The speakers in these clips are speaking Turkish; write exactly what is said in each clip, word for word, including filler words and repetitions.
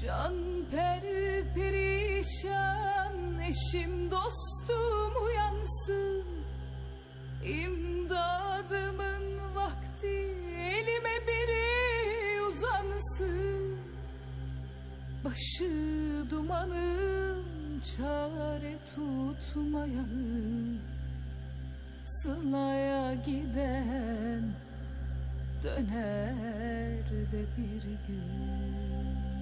Can peri perişan, eşim dostum uyansın. İmdadımın vakti, elime biri uzansın. Başı dumanım, çare tutmayanım. Sılaya giden döner de bir gün.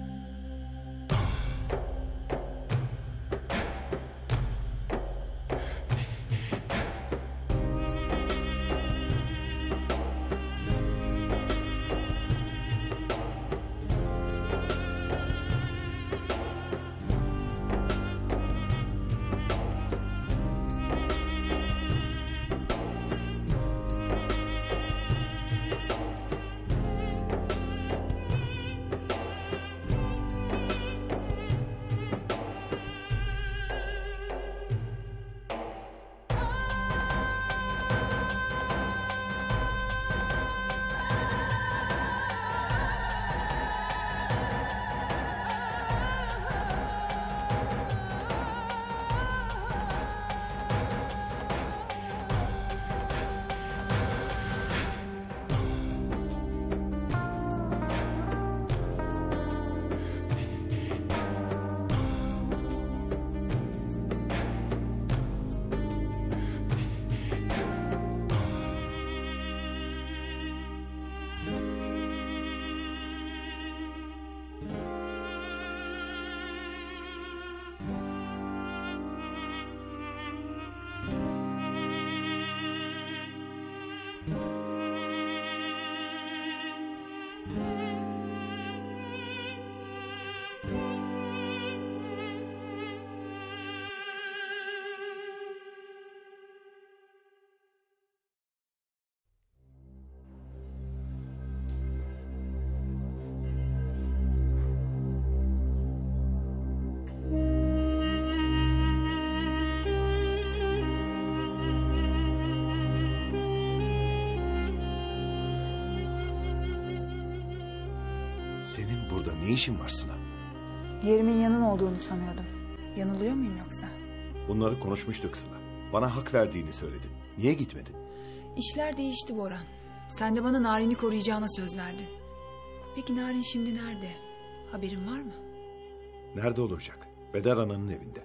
Ne işin var Sıla? Yerimin yanın olduğunu sanıyordum. Yanılıyor muyum yoksa? Bunları konuşmuştuk Sıla. Bana hak verdiğini söyledin. Niye gitmedin? İşler değişti Boran. Sen de bana Narin'i koruyacağına söz verdin. Peki Narin şimdi nerede? Haberin var mı? Nerede olacak? Bedar Ana'nın evinde.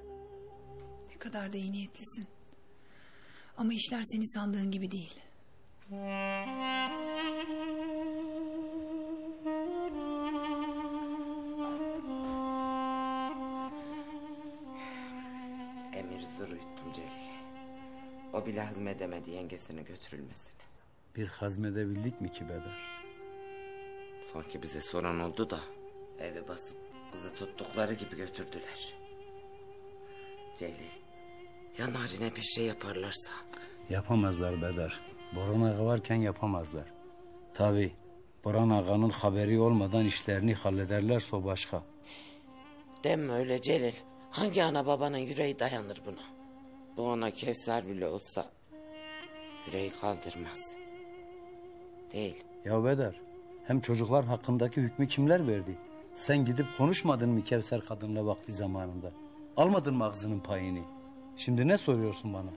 Ne kadar da iyi niyetlisin. Ama işler seni sandığın gibi değil. Emir zor uyuttum Celil'i. O bile hazmedemedi yengesine götürülmesini. Bir hazmedebildik mi ki Bedar? Sanki bize soran oldu da evi basıp kızı tuttukları gibi götürdüler. Celil, ya Narin'e bir şey yaparlarsa? Yapamazlar Bedar. Boran Ağa varken yapamazlar. Tabii Boran Ağa'nın haberi olmadan işlerini hallederlerse o başka. Deme öyle Celil. Hangi ana babanın yüreği dayanır buna? Bu ona Kevser bile olsa yüreği kaldırmaz. Değil. Ya Bedar, hem çocuklar hakkındaki hükmü kimler verdi? Sen gidip konuşmadın mı Kevser kadınla vakti zamanında? Almadın mı ağzının payını? Şimdi ne soruyorsun bana?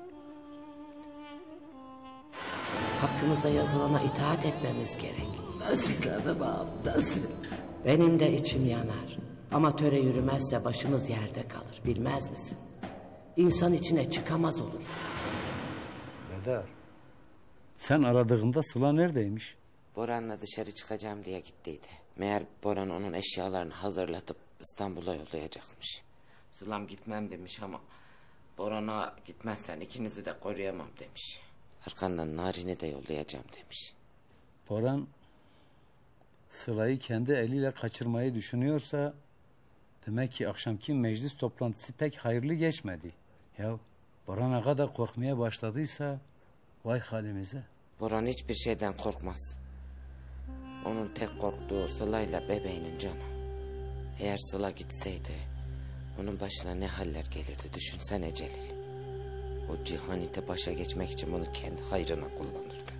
Hakkımızda yazılana itaat etmemiz gerek. Nasıl hanım ağam, nasıl? Benim de içim yanar. Ama töre yürümezse başımız yerde kalır, bilmez misin? İnsan içine çıkamaz olur. Bedar, sen aradığında Sıla neredeymiş? Boran'la dışarı çıkacağım diye gittiydi. Meğer Boran onun eşyalarını hazırlatıp İstanbul'a yollayacakmış. Sıla'm gitmem demiş ama Boran'a gitmezsen ikinizi de koruyamam demiş. Arkandan Narin'i de yollayacağım demiş. Boran Sıla'yı kendi eliyle kaçırmayı düşünüyorsa demek ki akşamki meclis toplantısı pek hayırlı geçmedi. Ya Boran Ağa da korkmaya başladıysa vay halimize. Boran hiçbir şeyden korkmaz. Onun tek korktuğu Sıla'yla bebeğinin canı. Eğer Sıla gitseydi onun başına ne haller gelirdi düşünsene Celil. O cihanite başa geçmek için bunu kendi hayrına kullanırdı.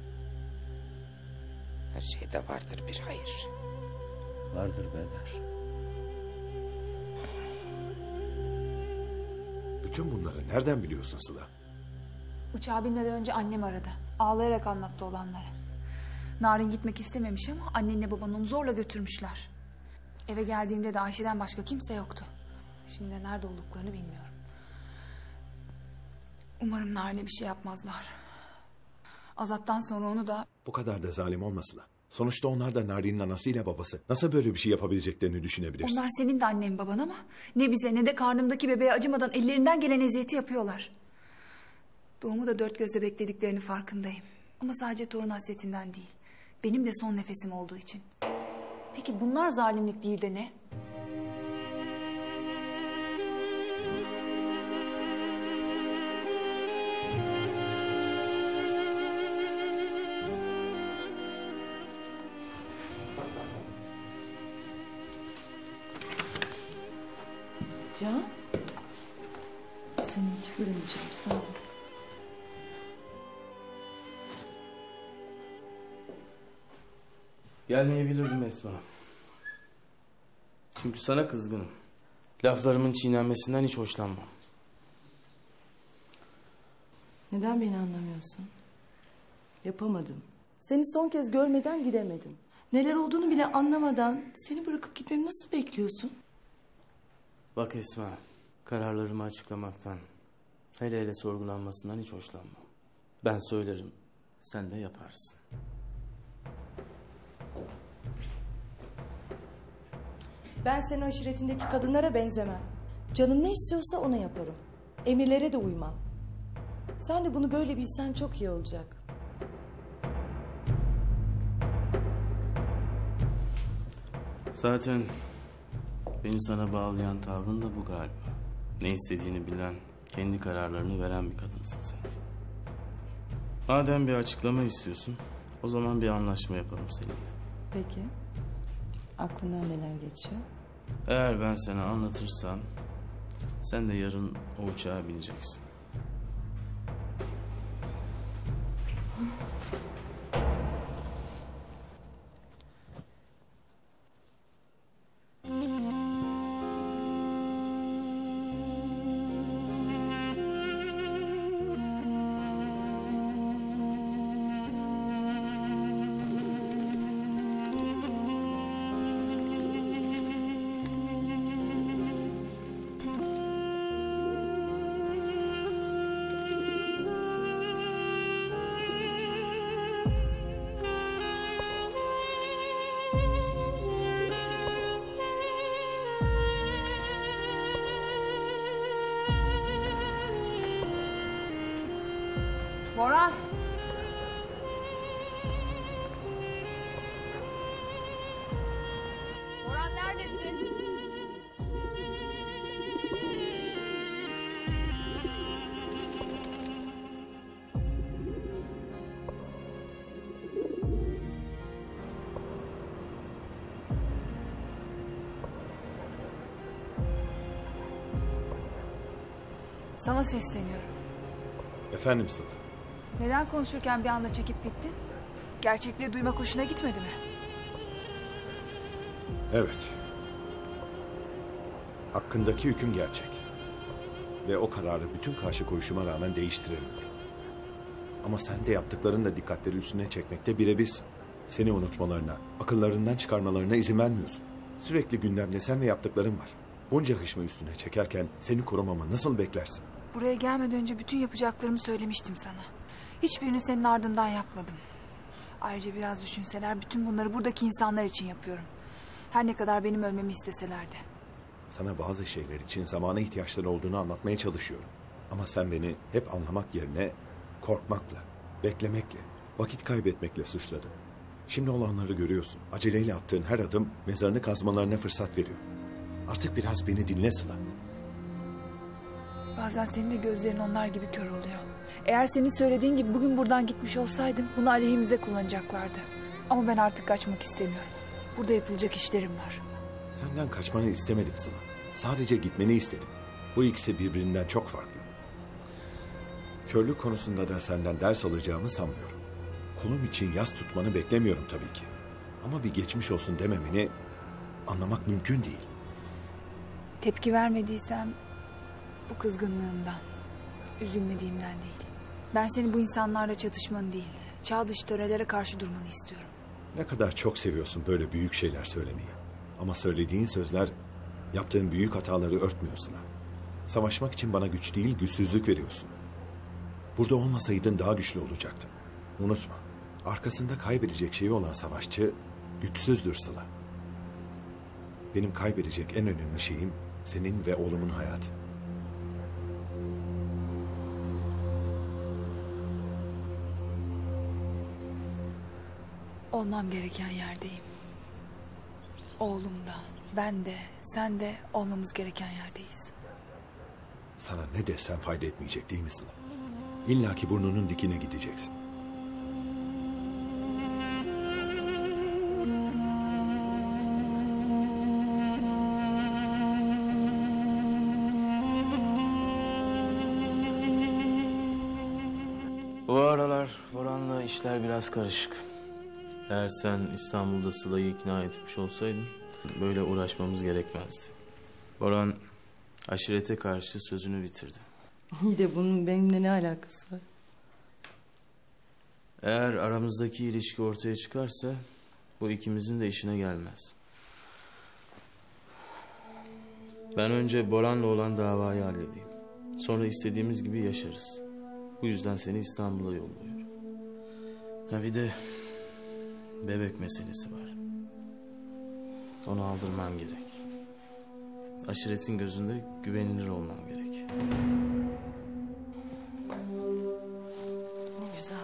Her şeyde vardır bir hayır. Vardır Bedar. Bütün bunları nereden biliyorsun Sıla? Uçağa binmeden önce annem aradı. Ağlayarak anlattı olanları. Narin gitmek istememiş ama annenle baban onu zorla götürmüşler. Eve geldiğimde de Ayşe'den başka kimse yoktu. Şimdi de nerede olduklarını bilmiyorum. Umarım Narin'e bir şey yapmazlar. Azat'tan sonra onu da... Bu kadar da zalim olma Sıla. Sonuçta onlar da Narin'in anasıyla babası. Nasıl böyle bir şey yapabileceklerini düşünebilirsin? Onlar senin de annen baban ama... ne bize ne de karnımdaki bebeğe acımadan ellerinden gelen eziyeti yapıyorlar. Doğumu da dört gözle beklediklerini farkındayım. Ama sadece torun hasretinden değil. Benim de son nefesim olduğu için. Peki bunlar zalimlik değil de ne? Can, seni hiç göremeyeceğim, sağ ol. Gelmeyebilirdim Esma. Çünkü sana kızgınım. Laflarımın çiğnenmesinden hiç hoşlanmam. Neden beni anlamıyorsun? Yapamadım. Seni son kez görmeden gidemedim. Neler olduğunu bile anlamadan seni bırakıp gitmemi nasıl bekliyorsun? Bak Esma, kararlarımı açıklamaktan, hele hele sorgulanmasından hiç hoşlanmam. Ben söylerim, sen de yaparsın. Ben senin aşiretindeki kadınlara benzemem. Canım ne istiyorsa ona yaparım. Emirlere de uymam. Sen de bunu böyle bilsen çok iyi olacak. Zaten beni sana bağlayan tavrın da bu galiba. Ne istediğini bilen, kendi kararlarını veren bir kadınsın sen. Madem bir açıklama istiyorsun, o zaman bir anlaşma yapalım seninle. Peki. Aklından neler geçiyor? Eğer ben sana anlatırsam, sen de yarın o uçağa bineceksin. Boran! Boran neredesin? Sana sesleniyorum. Efendim Sıla. Neden konuşurken bir anda çekip gittin? Gerçekleri duymak hoşuna gitmedi mi? Evet. Hakkındaki hüküm gerçek. Ve o kararı bütün karşı koyuşuma rağmen değiştiremiyorum. Ama sen de yaptıklarınla dikkatleri üstüne çekmekte birebirsin. Seni unutmalarına, akıllarından çıkarmalarına izin vermiyorsun. Sürekli gündemde sen ve yaptıkların var. Bunca hışmı üstüne çekerken seni korumamı nasıl beklersin? Buraya gelmeden önce bütün yapacaklarımı söylemiştim sana. Hiçbirini senin ardından yapmadım. Ayrıca biraz düşünseler bütün bunları buradaki insanlar için yapıyorum. Her ne kadar benim ölmemi isteseler de. Sana bazı şeyler için zamana ihtiyaçları olduğunu anlatmaya çalışıyorum. Ama sen beni hep anlamak yerine korkmakla, beklemekle, vakit kaybetmekle suçladın. Şimdi olanları görüyorsun. Aceleyle attığın her adım mezarını kazmalarına fırsat veriyor. Artık biraz beni dinle Sıla. Bazen senin de gözlerin onlar gibi kör oluyor. Eğer senin söylediğin gibi bugün buradan gitmiş olsaydım bunu aleyhimize kullanacaklardı. Ama ben artık kaçmak istemiyorum. Burada yapılacak işlerim var. Senden kaçmanı istemedim Sıla. Sadece gitmeni istedim. Bu ikisi birbirinden çok farklı. Körlük konusunda da senden ders alacağımı sanmıyorum. Kolum için yas tutmanı beklemiyorum tabii ki. Ama bir geçmiş olsun dememeni anlamak mümkün değil. Tepki vermediysem Bu kızgınlığımdan, üzülmediğimden değil. Ben seni bu insanlarla çatışmanı değil, çağ dışı törelere karşı durmanı istiyorum. Ne kadar çok seviyorsun böyle büyük şeyler söylemeyi. Ama söylediğin sözler yaptığın büyük hataları örtmüyor Sıla. Savaşmak için bana güç değil, güçsüzlük veriyorsun. Burada olmasaydın daha güçlü olacaktın. Unutma, arkasında kaybedecek şeyi olan savaşçı güçsüzdür Sıla. Benim kaybedecek en önemli şeyim senin ve oğlumun hayatı. Olmam gereken yerdeyim. Oğlum da, ben de, sen de olmamız gereken yerdeyiz. Sana ne desem fayda etmeyecek değil mi Sıla? İlla ki burnunun dikine gideceksin. Bu aralar Boran'la işler biraz karışık. Eğer sen İstanbul'da Sıla'yı ikna etmiş olsaydın böyle uğraşmamız gerekmezdi. Boran aşirete karşı sözünü bitirdi. İyi de bunun benimle ne alakası var? Eğer aramızdaki ilişki ortaya çıkarsa bu ikimizin de işine gelmez. Ben önce Boran'la olan davayı halledeyim. Sonra istediğimiz gibi yaşarız. Bu yüzden seni İstanbul'a yolluyorum. Ha bir de bebek meselesi var. Onu aldırman gerek. Aşiretin gözünde güvenilir olman gerek. Ne güzel.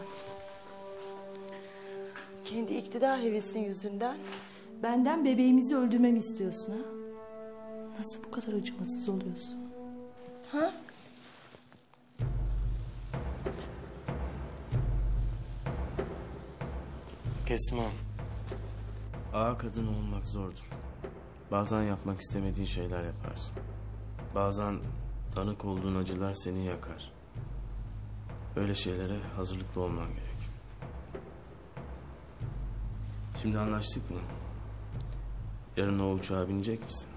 Kendi iktidar hevesin yüzünden benden bebeğimizi öldürmemi istiyorsun ha? Nasıl bu kadar acımasız oluyorsun? Ha? Esma. Ağa kadın olmak zordur. Bazen yapmak istemediğin şeyler yaparsın. Bazen tanık olduğun acılar seni yakar. Öyle şeylere hazırlıklı olman gerek. Şimdi anlaştık mı? Yarın o uçağa binecek misin?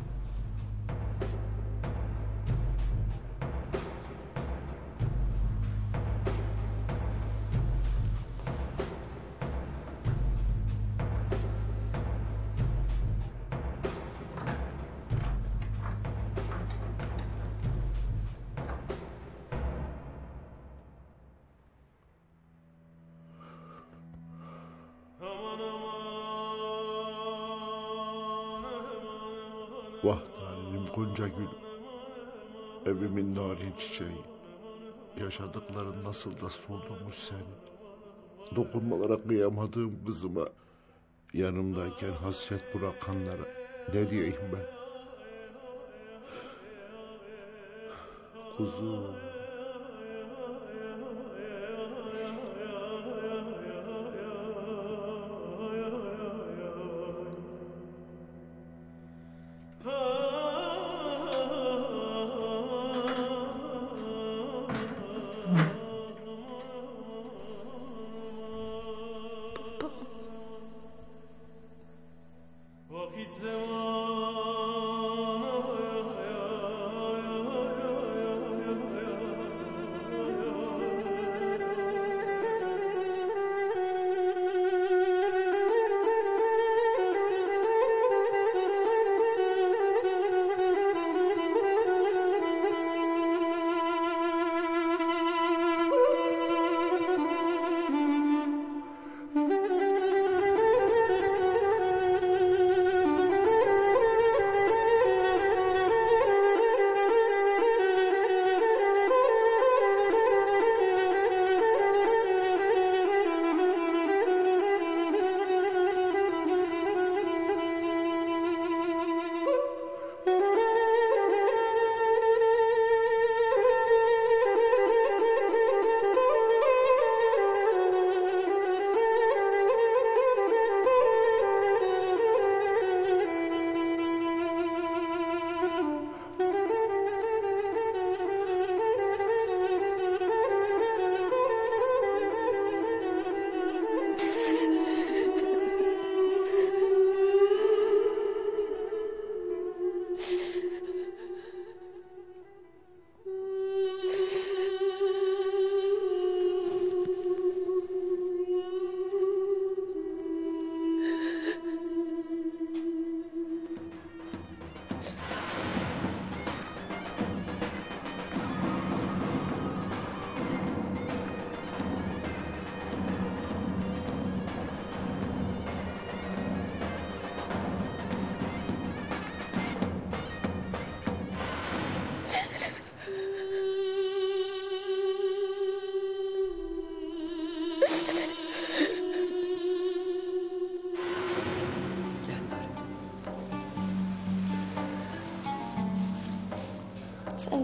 Vah tanem Gonca Gül, evimin narin çiçeği. Yaşadıkların nasıl da soldurmuş seni. Dokunmalara kıyamadığım kızıma, yanımdayken hasret bırakanlara ne diyeyim ben? Kuzum.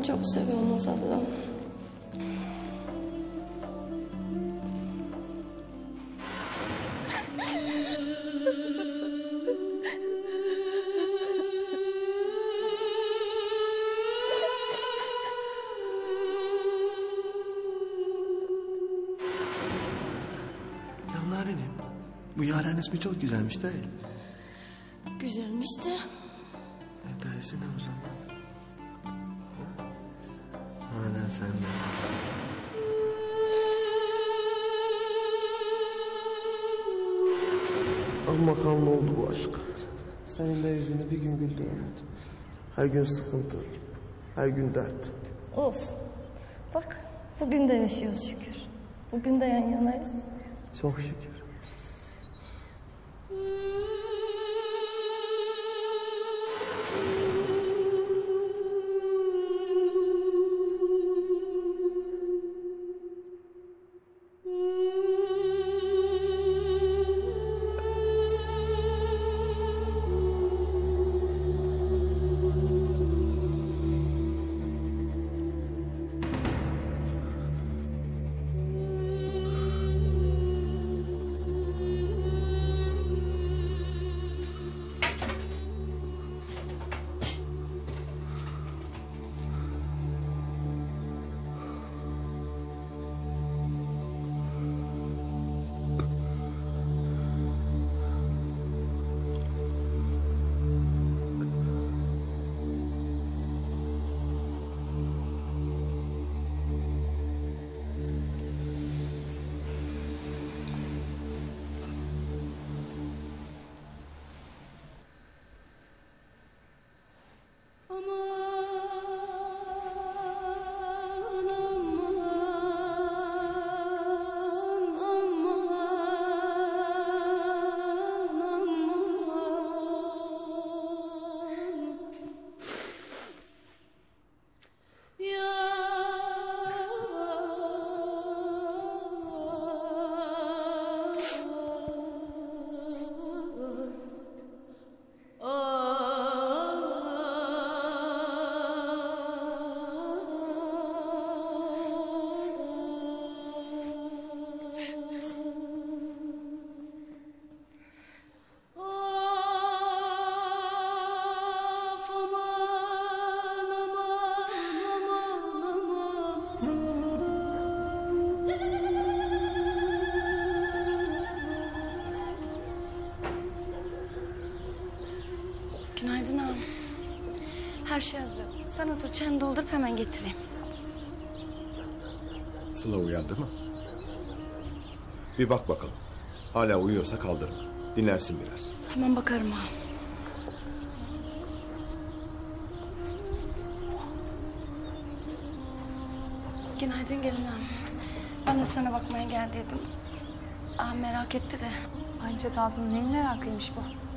seni çok seviyorum Azad'ım. Ya Narinim, bu Yaren ismi çok güzelmiş değil. Güzelmiş de. E dayısı ne o zaman? Madem sen de. Amma kanlı oldu bu aşk. Senin de yüzünü bir gün güldüremedim. Her gün sıkıntı, her gün dert. Olsun. Bak bugün de yaşıyoruz şükür. Bugün de yan yanayız. Çok şükür. Günaydın ağam. Her şey hazır. Sen otur çayını doldurup hemen getireyim. Sıla uyandı mı? Bir bak bakalım. Hala uyuyorsa kaldırma. Dinlersin biraz. Hemen bakarım ağam. Günaydın gelin ağam. Ben de sana bakmaya geldiydim. Ağam merak etti de. Ancak Hatun'un neyin merakıymış bu?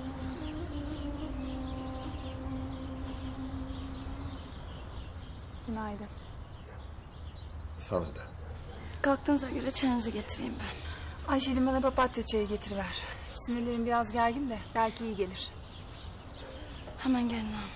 Günaydın. Sana da. Kalktığınıza göre çayınızı getireyim ben. Ayşe'cim bana papatya çayı getiriver. Sinirlerim biraz gergin de belki iyi gelir. Hemen gelin ağam.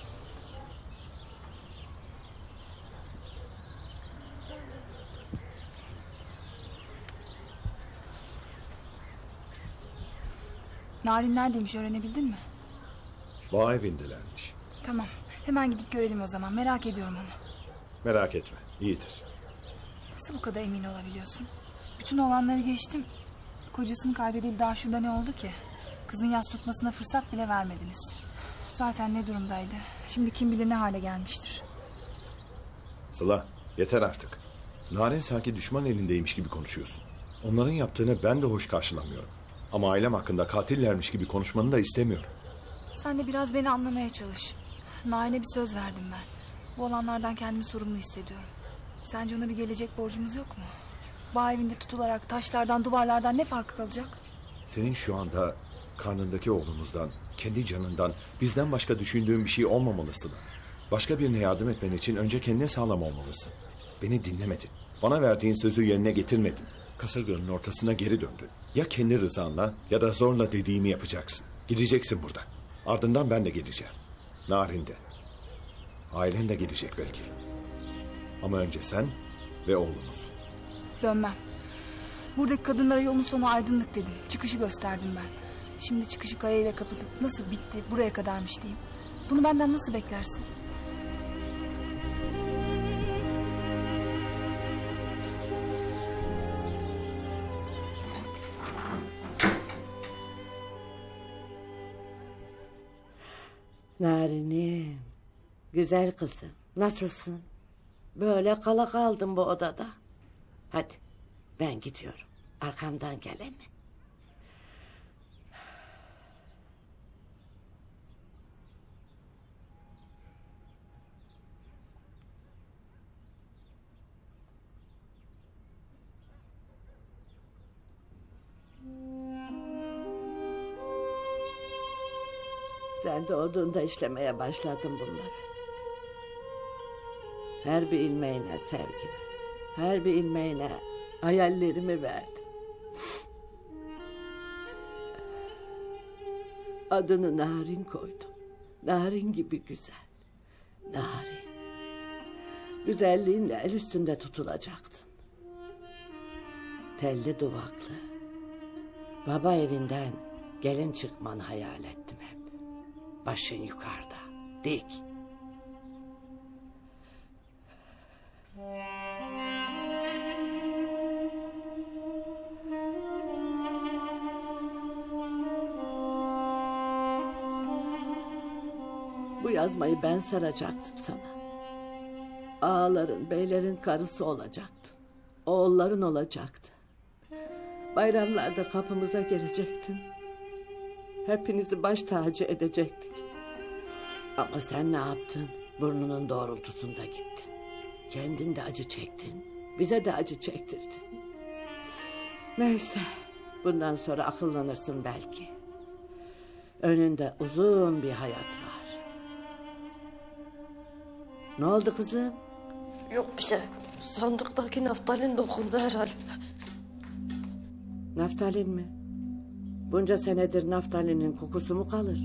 Narin neredeymiş öğrenebildin mi? Bağ evindelermiş. Tamam. Hemen gidip görelim o zaman. Merak ediyorum onu. Merak etme. İyidir. Nasıl bu kadar emin olabiliyorsun? Bütün olanları geçtim. Kocasını kaybedildi, daha şurada ne oldu ki? Kızın yas tutmasına fırsat bile vermediniz. Zaten ne durumdaydı? Şimdi kim bilir ne hale gelmiştir. Sıla yeter artık. Narin sanki düşman elindeymiş gibi konuşuyorsun. Onların yaptığını ben de hoş karşılamıyorum. Ama ailem hakkında katillermiş gibi konuşmanı da istemiyorum. Sen de biraz beni anlamaya çalış. Narin'e bir söz verdim ben. Bu olanlardan kendimi sorumlu hissediyorum. Sence ona bir gelecek borcumuz yok mu? Bağ evinde tutularak taşlardan, duvarlardan ne farkı kalacak? Senin şu anda karnındaki oğlumuzdan, kendi canından, bizden başka düşündüğün bir şey olmamalısın. Başka birine yardım etmen için önce kendine sağlam olmalısın. Beni dinlemedin. Bana verdiğin sözü yerine getirmedin. Kasırganın ortasına geri döndün. Ya kendi rızanla ya da zorla dediğimi yapacaksın. Gideceksin buradan. Ardından ben de geleceğim. Narin de. Ailen de gelecek belki. Ama önce sen ve oğlunuz. Dönmem. Buradaki kadınlara yolun sonu aydınlık dedim. Çıkışı gösterdim ben. Şimdi çıkışı kayayla kapatıp nasıl bitti buraya kadarmış diyeyim. Bunu benden nasıl beklersin? Narinim, güzel kızım, nasılsın? Böyle kala kaldım bu odada. Hadi, ben gidiyorum. Arkamdan gele mi? Sen de odunda işlemeye başladın bunları. Her bir ilmeğine sevgimi, her bir ilmeğine hayallerimi verdim. Adını Narin koydum. Narin gibi güzel. Narin. Güzelliğinle el üstünde tutulacaktın. Telli duvaklı. Baba evinden gelin çıkmanı hayal ettim hep. Başın yukarıda, dik. Bu yazmayı ben saracaktım sana. Ağaların, beylerin karısı olacaktın. Oğulların olacaktı. Bayramlarda kapımıza gelecektin. Hepinizi baş tacı edecektik. Ama sen ne yaptın? Burnunun doğrultusunda gittin. Kendin de acı çektin. Bize de acı çektirdin. Neyse. Bundan sonra akıllanırsın belki. Önünde uzun bir hayat var. Ne oldu kızım? Yok bir şey. Sandıktaki naftalin dokundu herhalde. Naftalin mi? Bunca senedir naftalinin kokusu mu kalır?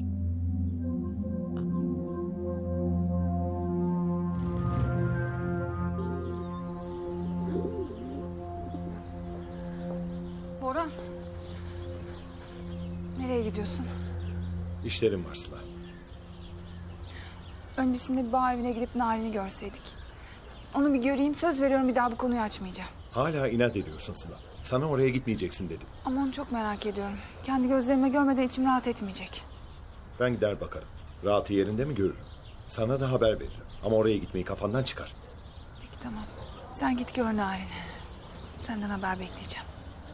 Boran. Nereye gidiyorsun? İşlerim var Sıla. Öncesinde bir bağ evine gidip Narin'i görseydik. Onu bir göreyim, söz veriyorum bir daha bu konuyu açmayacağım. Hala inat ediyorsun Sıla. Sana oraya gitmeyeceksin dedim. Ama onu çok merak ediyorum. Kendi gözlerime görmeden içim rahat etmeyecek. Ben gider bakarım. Rahatı yerinde mi görürüm. Sana da haber veririm. Ama oraya gitmeyi kafandan çıkar. Peki tamam. Sen git gör Narin'i. Senden haber bekleyeceğim.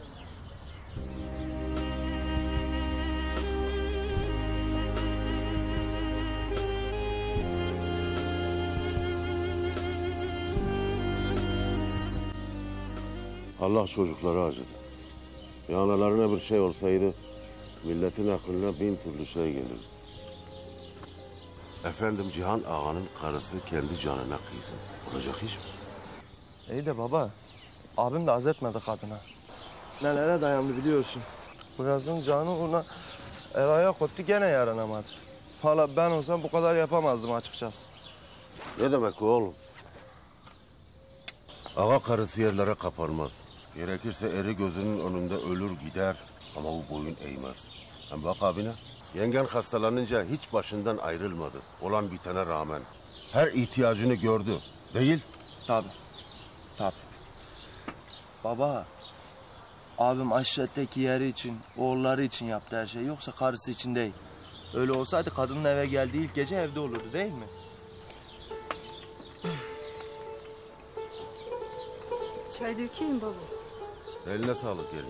Allah çocukları acıdı. Ya analarına bir şey olsaydı milletin aklına bin türlü şey gelirdi. Efendim Cihan Ağa'nın karısı kendi canına kıysın. Olacak iş mi? İyi de baba, abim de az etmedi kadına. Nelere dayandı biliyorsun. Bu yazın canı uğruna el ayak koptu gene yaranamadı. Valla ben olsam bu kadar yapamazdım açıkçası. Ne demek o oğlum? Ağa karısı yerlere kapanmaz. Gerekirse eri gözünün önünde ölür gider ama o boyun eğmez. Hem bak abine, yengen hastalanınca hiç başından ayrılmadı. Olan bitene rağmen. Her ihtiyacını gördü. Değil? Tabii. Tabii. Baba, abim aşiretteki yeri için, oğulları için yaptı her şey. Yoksa karısı için değil. Öyle olsaydı kadının eve geldiği ilk gece evde olurdu değil mi? Çay dökeyim baba. Eline sağlık gelin.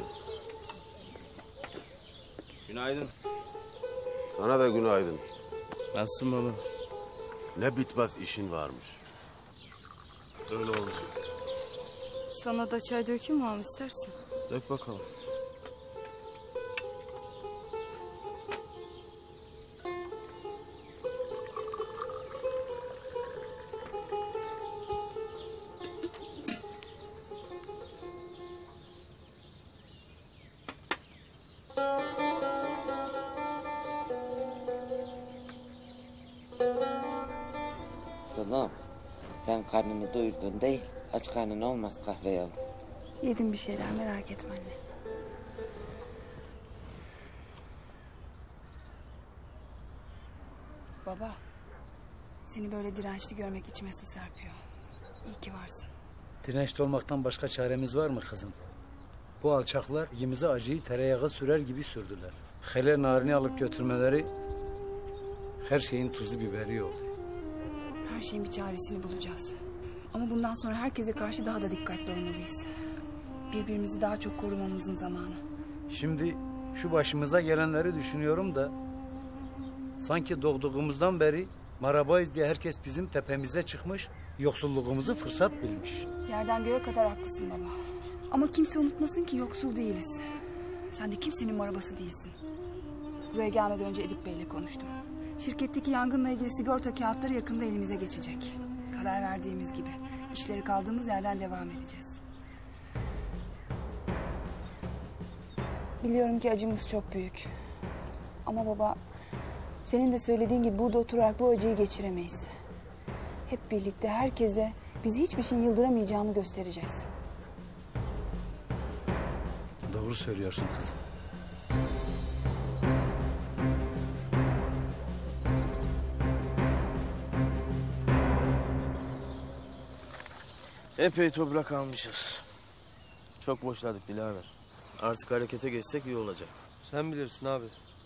Günaydın. Sana da günaydın. Nasılsın baba? Ne bitmez işin varmış. Öyle olacak. Sana da çay dökeyim mi abi istersen? Dök bakalım. Selam. Sen karnını doyurdun değil. Aç karnın olmaz kahve yavrum. Yedim bir şeyler, merak etme anne. Baba, seni böyle dirençli görmek içime su serpiyor. İyi ki varsın. Dirençli olmaktan başka çaremiz var mı kızım? Bu alçaklar ikimize acıyı tereyağı sürer gibi sürdüler. Hele narini alıp götürmeleri her şeyin tuzu biberi oldu. Her şeyin bir çaresini bulacağız. Ama bundan sonra herkese karşı daha da dikkatli olmalıyız. Birbirimizi daha çok korumamızın zamanı. Şimdi şu başımıza gelenleri düşünüyorum da sanki doğduğumuzdan beri marabayız diye herkes bizim tepemize çıkmış, yoksulluğumuzu fırsat bilmiş. Yerden göğe kadar haklısın baba. Ama kimse unutmasın ki yoksul değiliz. Sen de kimsenin arabası değilsin. Buraya gelmeden önce Edip Bey'le konuştum. Şirketteki yangınla ilgili sigorta kağıtları yakında elimize geçecek. Karar verdiğimiz gibi işleri kaldığımız yerden devam edeceğiz. Biliyorum ki acımız çok büyük. Ama baba, senin de söylediğin gibi burada oturarak bu acıyı geçiremeyiz. Hep birlikte herkese bizi hiçbir şeyin yıldıramayacağını göstereceğiz. Doğru söylüyorsun kızım. Epey toprak almışız. Çok boşladık Dilaver. Artık harekete geçsek iyi olacak. Sen bilirsin abi.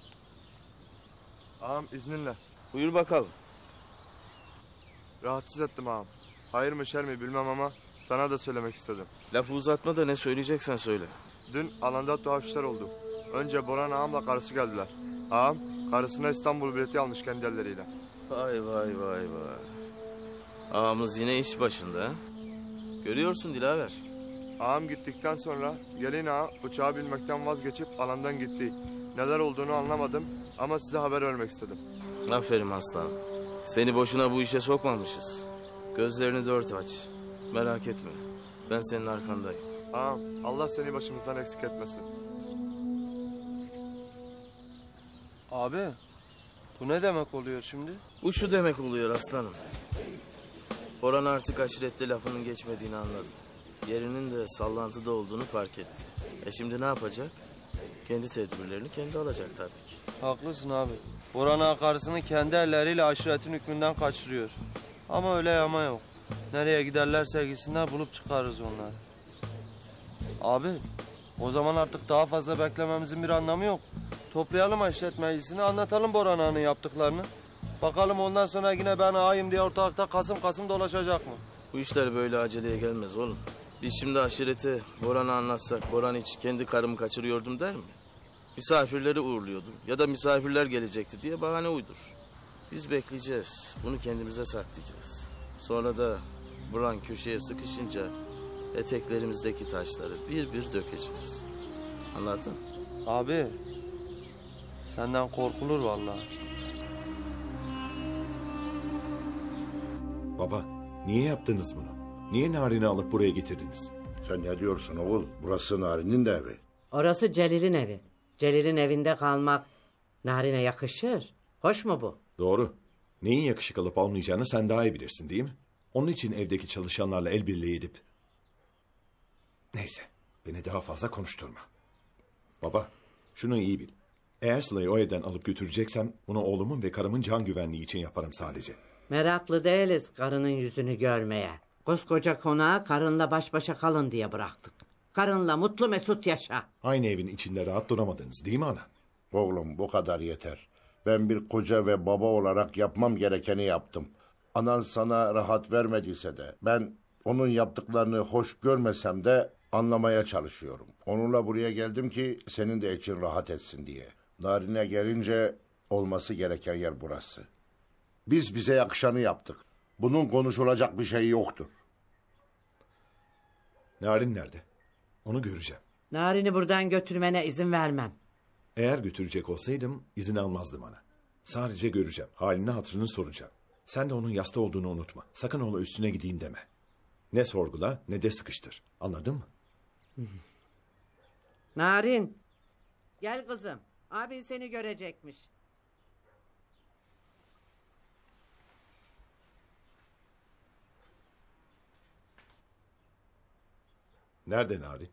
Ağam izninle. Buyur bakalım. Rahatsız ettim ağam. Hayır mı şer mi bilmem ama sana da söylemek istedim. Lafı uzatma da ne söyleyeceksen söyle. Dün alanda tuhaf işler oldu. Önce Boran ağamla karısı geldiler. Ağam karısına İstanbul bileti almış kendi elleriyle. Vay vay vay vay. Ağamız yine iş başında ha? Görüyorsun Dilaver. Ağam gittikten sonra gelin ağa uçağa binmekten vazgeçip alandan gitti. Neler olduğunu anlamadım ama size haber vermek istedim. Aferin aslanım. Seni boşuna bu işe sokmamışız. Gözlerini dört aç. Merak etme. Ben senin arkandayım. Ağam Allah seni başımızdan eksik etmesin. Abi bu ne demek oluyor şimdi? Bu şu demek oluyor aslanım. Orhan artık aşirette lafının geçmediğini anladı. Yerinin de sallantıda olduğunu fark etti. E şimdi ne yapacak? Kendi tedbirlerini kendi alacak tabii ki. Haklısın abi. Boran ağa karısını kendi elleriyle aşiretin hükmünden kaçırıyor. Ama öyle yama yok. Nereye giderlerse gitsinler bulup çıkarırız onları. Abi o zaman artık daha fazla beklememizin bir anlamı yok. Toplayalım aşiret meclisini, anlatalım Boran ağanın yaptıklarını. Bakalım ondan sonra yine ben ağayım diye ortalıkta kasım kasım dolaşacak mı? Bu işler böyle aceleye gelmez oğlum. Biz şimdi aşirete Boran'a anlatsak Boran hiç kendi karımı kaçırıyordum der mi? Misafirleri uğurluyordum ya da misafirler gelecekti diye bahane uydur. Biz bekleyeceğiz. Bunu kendimize saklayacağız. Sonra da Boran köşeye sıkışınca eteklerimizdeki taşları bir bir dökeceğiz. Anladın? Abi senden korkulur vallahi. Baba, niye yaptınız bunu? Niye Narin'i alıp buraya getirdiniz? Sen ne diyorsun oğul? Burası Narin'in de evi. Orası Celil'in evi. Celil'in evinde kalmak Narin'e yakışır. Hoş mu bu? Doğru. Neyin yakışık alıp almayacağını sen daha iyi bilirsin değil mi? Onun için evdeki çalışanlarla el birliği edip... Neyse, beni daha fazla konuşturma. Baba, şunu iyi bil. Eğer Sıla'yı o evden alıp götüreceksem... bunu oğlumun ve karımın can güvenliği için yaparım sadece. Meraklı değiliz karının yüzünü görmeye. Koskoca konağı karınla baş başa kalın diye bıraktık. Karınla mutlu mesut yaşa. Aynı evin içinde rahat duramadınız değil mi ana? Oğlum bu kadar yeter. Ben bir koca ve baba olarak yapmam gerekeni yaptım. Anan sana rahat vermediyse de ben onun yaptıklarını hoş görmesem de anlamaya çalışıyorum. Onunla buraya geldim ki senin de için rahat etsin diye. Narin'e gelince olması gereken yer burası. Biz bize yakışanı yaptık. Bunun konuşulacak bir şey yoktur. Narin nerede? Onu göreceğim. Narin'i buradan götürmene izin vermem. Eğer götürecek olsaydım izin almazdım ana. Sadece göreceğim. Halini hatırını soracağım. Sen de onun yasta olduğunu unutma. Sakın onu üstüne gideyim deme. Ne sorgula ne de sıkıştır. Anladın mı? Narin. Gel kızım. Abin seni görecekmiş. Nerede Narin?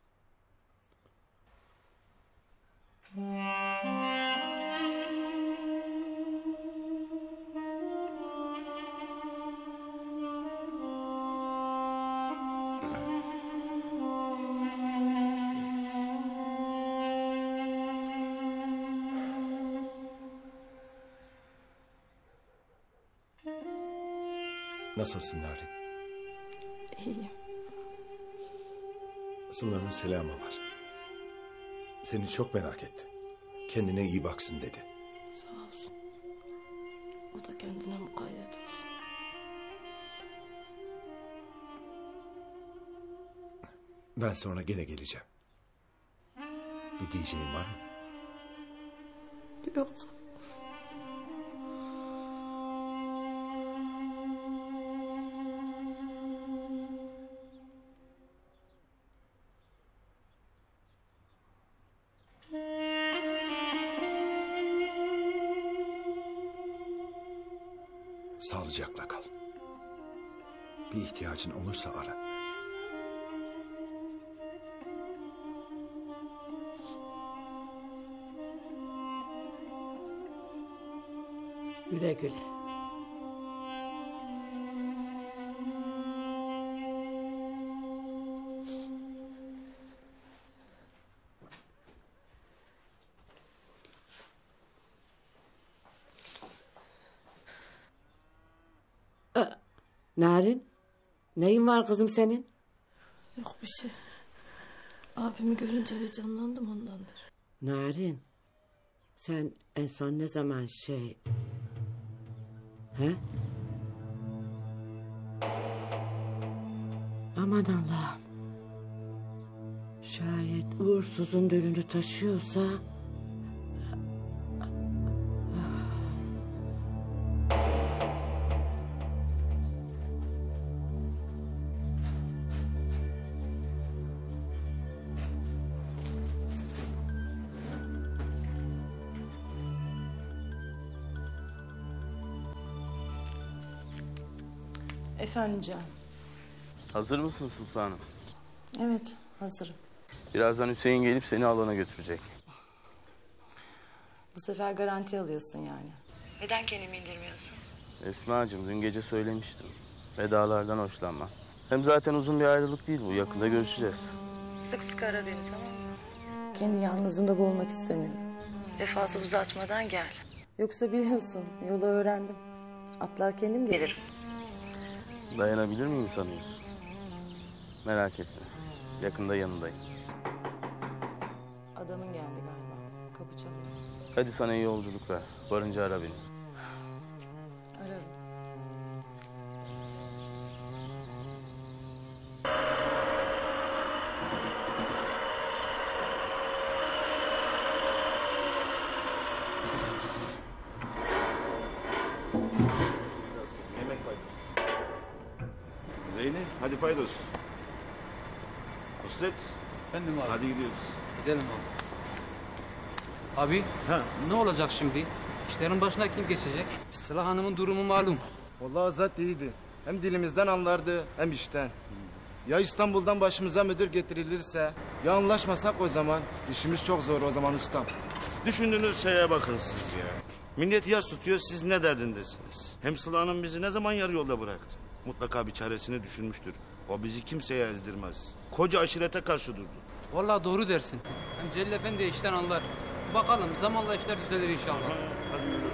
Nasılsın Narin? İyiyim. Sıla'nın selamı var. Seni çok merak etti. Kendine iyi baksın dedi. Sağ olsun. O da kendine mukayyet olsun. Ben sonra gene geleceğim. Bir diyeceğin var mı? Yok. Sağlıcakla kal. Bir ihtiyacın olursa ara. Güle güle. Narin, neyin var kızım senin? Yok bir şey. Abimi görünce heyecanlandım ondandır. Narin, sen en son ne zaman şey... He? Aman Allah'ım. Şayet uğursuzun dölünü taşıyorsa... Efendim Can. Hazır mısın sultanım? Evet, hazırım. Birazdan Hüseyin gelip seni alana götürecek. Bu sefer garanti alıyorsun yani. Neden kendimi indirmiyorsun? Esma'cığım dün gece söylemiştim. Vedalardan hoşlanma. Hem zaten uzun bir ayrılık değil bu. Yakında görüşeceğiz. Sık sık ara beni, tamam mı? Kendi yalnızlığımda boğulmak istemiyorum. Ve fazla uzatmadan gel. Yoksa biliyorsun, yolu öğrendim. Atlar kendim gelirim. Dayanabilir miyim sanıyorsun? Merak etme. Yakında yanındayım. Adamın geldi galiba. Kapı çalıyor. Hadi sana iyi yolculuklar. Varınca ara beni. Ararım. Zeynep hadi paydos. Nusret. Efendim abi. Hadi gidiyoruz. Gidelim abi. Abi ha. Ne olacak şimdi? İşlerin başına kim geçecek? Sıla Hanım'ın durumu malum. Vallahi zat iyiydi. Hem dilimizden anlardı hem işten. Ya İstanbul'dan başımıza müdür getirilirse ya anlaşmasak o zaman işimiz çok zor o zaman ustam. Düşündüğünüz şeye bakın siz ya. Millet yas tutuyor siz ne derdindesiniz? Hem Sıla Hanım bizi ne zaman yarı yolda bıraktı? Mutlaka bir çaresini düşünmüştür. O bizi kimseye ezdirmez. Koca aşirete karşı durdu. Vallahi doğru dersin. Hem Celil Efendi işten anlar. Bakalım zamanla işler düzelir inşallah. Hadi yürü.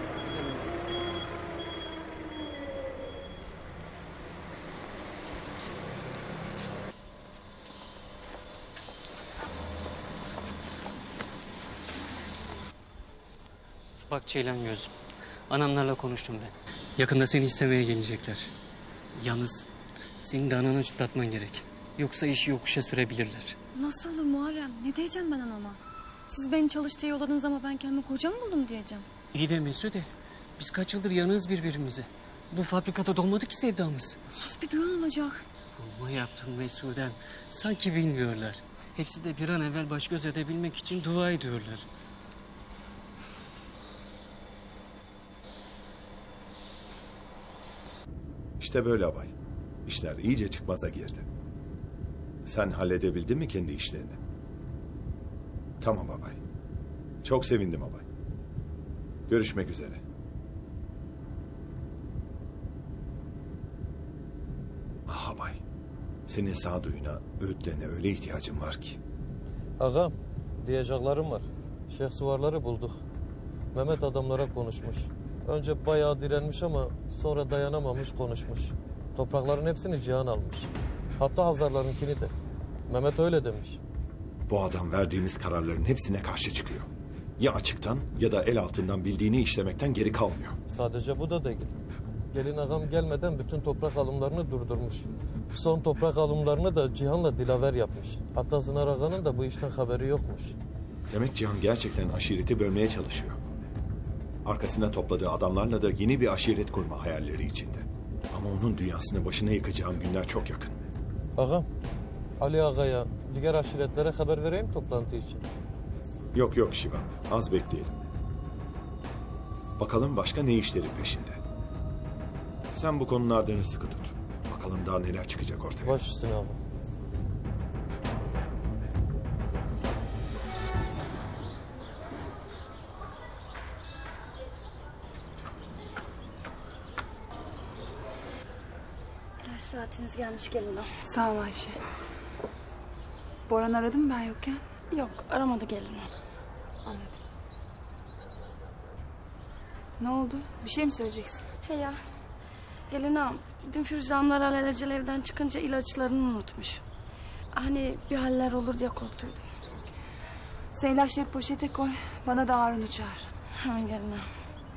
Bak Ceylan gözüm. Anamlarla konuştum ben. Yakında seni istemeye gelecekler. Yalnız senin de ananı çıtlatman gerek. Yoksa işi yokuşa sürebilirler. Nasıl olur Muharrem? Ne diyeceğim ben anama? Siz beni çalıştığı yolladınız ama ben kendime koca mı buldum diyeceğim. İyi de Mesude. Biz kaç yıldır yanığız birbirimize. Bu fabrikada dolmadı ki sevdamız. Sus bir duyan olacak. Ama yaptım Mesude'm. Sanki bilmiyorlar. Hepsi de bir an evvel baş göz edebilmek için dua ediyorlar. İşte böyle abay. İşler iyice çıkmaza girdi. Sen halledebildin mi kendi işlerini? Tamam abay. Çok sevindim abay. Görüşmek üzere. Ah abay. Senin sağduyuna, öğütlerine öyle ihtiyacım var ki. Ağam, diyeceklerim var. Şeyh Suvarları bulduk. Mehmet adamlara konuşmuş. Önce bayağı direnmiş ama sonra dayanamamış konuşmuş. Toprakların hepsini Cihan almış. Hatta Hazarlarınkini de. Mehmet öyle demiş. Bu adam verdiğimiz kararların hepsine karşı çıkıyor. Ya açıktan ya da el altından bildiğini işlemekten geri kalmıyor. Sadece bu da değil. Gelin ağam gelmeden bütün toprak alımlarını durdurmuş. Son toprak alımlarını da Cihan'la Dilaver yapmış. Hatta Zınar ağanın da bu işten haberi yokmuş. Demek Cihan gerçekten aşireti bölmeye çalışıyor. Arkasına topladığı adamlarla da yeni bir aşiret kurma hayalleri içinde. Ama onun dünyasını başına yıkacağım günler çok yakın. Ağam, Ali ağaya, diğer aşiretlere haber vereyim toplantı için. Yok yok Şivan, az bekleyelim. Bakalım başka ne işleri peşinde. Sen bu konulardan sıkı tut. Bakalım daha neler çıkacak ortaya. Baş üstüne ağam. İlaç saatiniz gelmiş gelin o. Sağ ol Ayşe. Boran aradı mı ben yokken? Yok aramadı gelin o. Anladım. Ne oldu? Bir şey mi söyleyeceksin? He ya. Gelin ağam. Dün Firuze Hanımlar alelacele evden çıkınca ilaçlarını unutmuş. Hani bir haller olur diye korktuydum. Sen ilaçları poşete koy. Bana da Harun'u çağır. Hemen gelin ağam.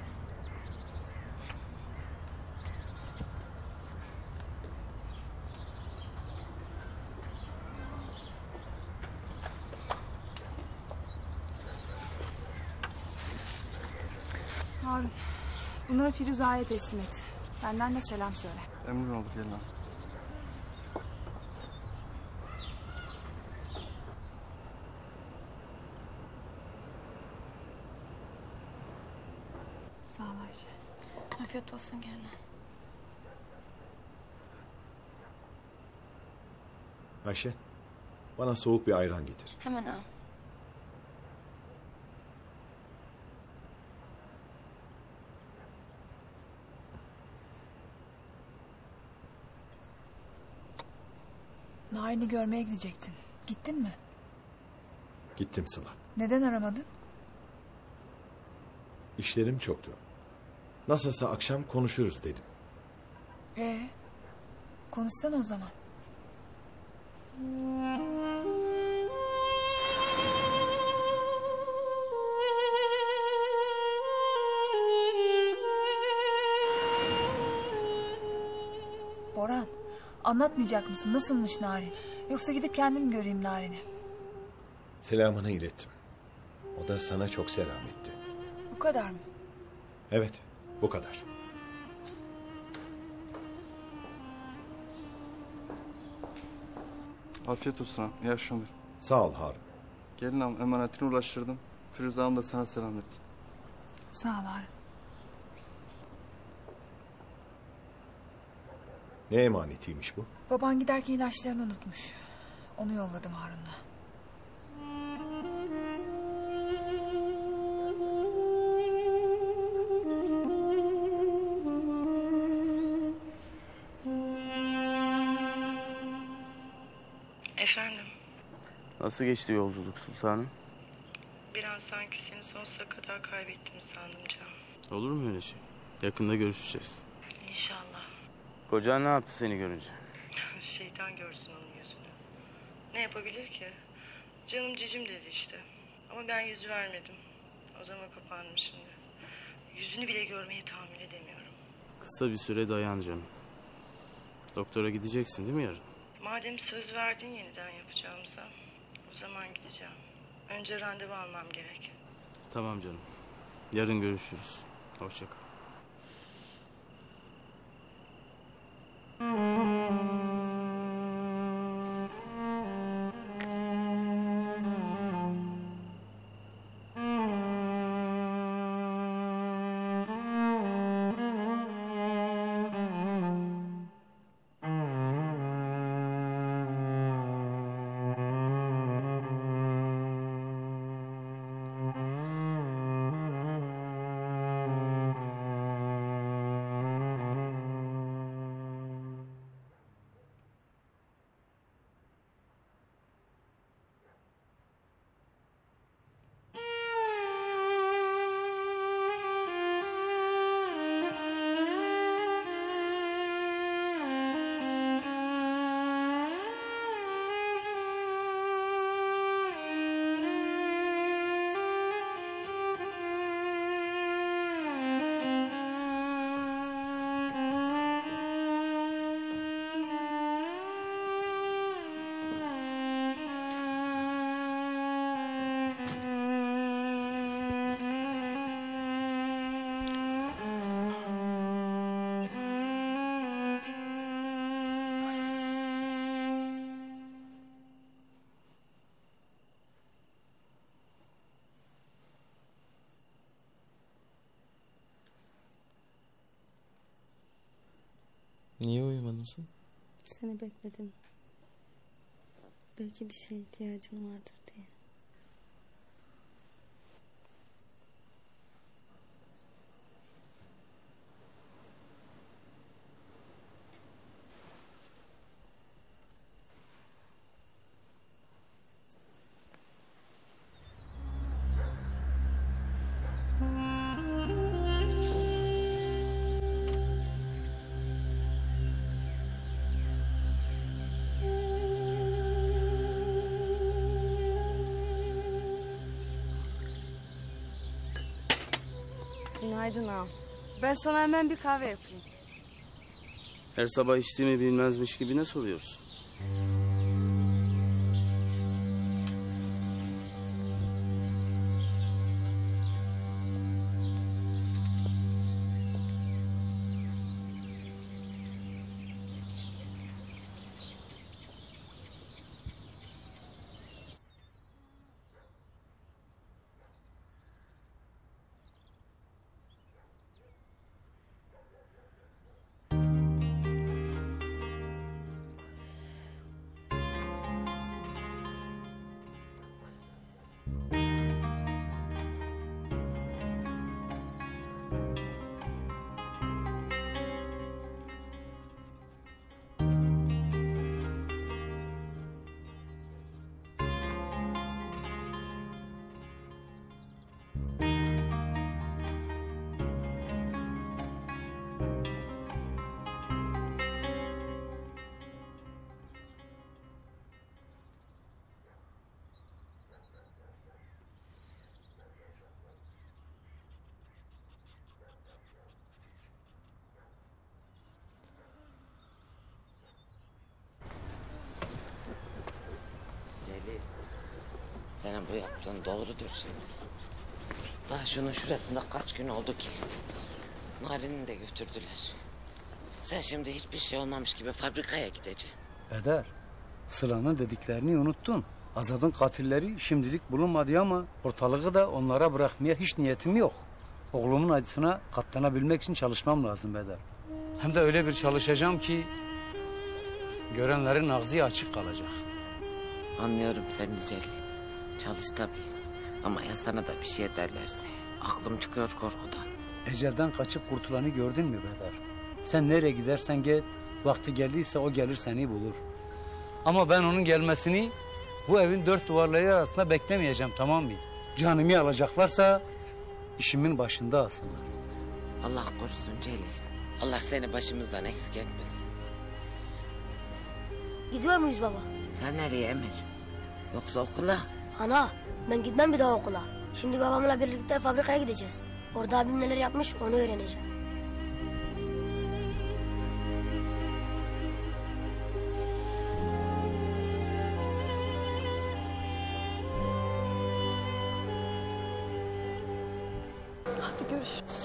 Harun, bunları Firuze'ye teslim et. Benden de selam söyle. Emrin olur gelin ağam. Sağ ol Ayşe. Afiyet olsun gelin ağam. Ayşe, bana soğuk bir ayran getir. Hemen ağam. Narin'i görmeye gidecektin. Gittin mi? Gittim Sıla. Neden aramadın? İşlerim çoktu. Nasılsa akşam konuşuruz dedim. Ee, konuşsana o zaman. Boran, anlatmayacak mısın? Nasılmış Narin? Yoksa gidip kendim göreyim Narin'i. Selamını ilettim. O da sana çok selam etti. Bu kadar mı? Evet, bu kadar. Afiyet olsun ağam. İyi akşamlar. Sağ ol Harun. Gelin ağam emanetini ulaştırdım. Firuze Hanım da sana selam etti. Sağ ol Harun. Ne emanetiymiş bu? Baban giderken ilaçlarını unutmuş. Onu yolladım Harun'la. Efendim, Nasıl geçti yolculuk sultanım? bir an sanki seni sonsuza kadar kaybettim sandım Can. Olur mu öyle şey? Yakında görüşeceğiz. İnşallah. Kocan ne yaptı seni görünce? Şeytan görsün onun yüzünü. Ne yapabilir ki? Canım cicim dedi işte. Ama ben yüz vermedim. Odama kapandım şimdi. Yüzünü bile görmeye tahammül edemiyorum. Kısa bir süre dayan canım. Doktora gideceksin değil mi yarın? Madem söz verdin yeniden yapacağımıza, o zaman gideceğim. Önce randevu almam gerek. Tamam canım. Yarın görüşürüz. Hoşça kal. canısı? Seni bekledim. Belki bir şeye ihtiyacın vardır diye. Günaydın ağam. Ben sana hemen bir kahve yapayım. Her sabah içtiğimi bilmezmiş gibi ne soruyorsun? Senin bu yaptığın doğrudur şimdi. Daha şunun şurasında kaç gün oldu ki? Narin'i de götürdüler. Sen şimdi hiçbir şey olmamış gibi fabrikaya gideceksin. Eder, Sıla'nın dediklerini unuttun. Azad'ın katilleri şimdilik bulunmadı ama ortalığı da onlara bırakmaya hiç niyetim yok. Oğlumun acısına katlanabilmek için çalışmam lazım Bedar. Hem de öyle bir çalışacağım ki görenlerin ağzı açık kalacak. Anlıyorum seni Celil. Çalış tabii. Ama ya sana da bir şey derlerse aklım çıkıyor korkudan. Ecelden kaçıp kurtulanı gördün mü Bedar? Sen nereye gidersen git, vakti geldiyse o gelir seni bulur. Ama ben onun gelmesini bu evin dört duvarları arasında beklemeyeceğim, tamam mı? Canımı alacaklarsa işimin başında alsınlar. Allah korusun Celil. Allah seni başımızdan eksik etmesin. Gidiyor muyuz baba? Sen nereye Emir? Yoksa okula? Ana, ben gitmem bir daha okula. Şimdi babamla birlikte fabrikaya gideceğiz. Orada abim neler yapmış onu öğreneceğim. Hadi görüşürüz.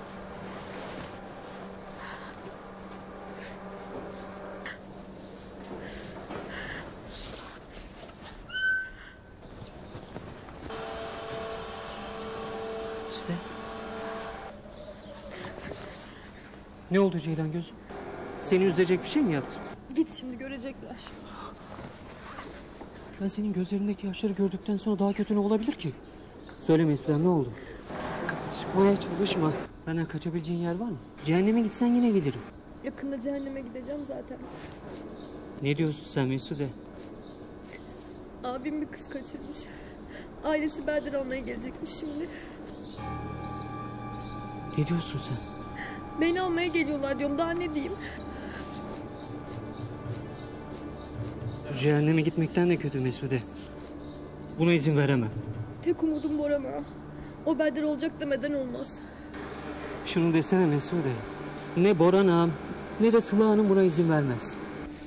Ne oldu Ceylan gözüm? Seni üzecek bir şey mi yaptım? Git şimdi görecekler. Ben senin gözlerindeki yaşları gördükten sonra daha kötü ne olabilir ki? Söyle Mesut, ne oldu? Kaçmaya çalışma. Benden kaçabileceğin yer var mı? Cehenneme gitsen yine gelirim. Yakında cehenneme gideceğim zaten. Ne diyorsun sen Mesude? Abim bir kız kaçırmış. Ailesi Berder almaya gelecekmiş şimdi. Ne diyorsun sen? Beni almaya geliyorlar diyorum, daha ne diyeyim? Cehenneme gitmekten de kötü Mesude. Buna izin veremem. Tek umudum Boran ağa. O Berder olacak demeden olmaz. Şunu desene Mesude. Ne Boran ağam ne de Sıla Hanım buna izin vermez.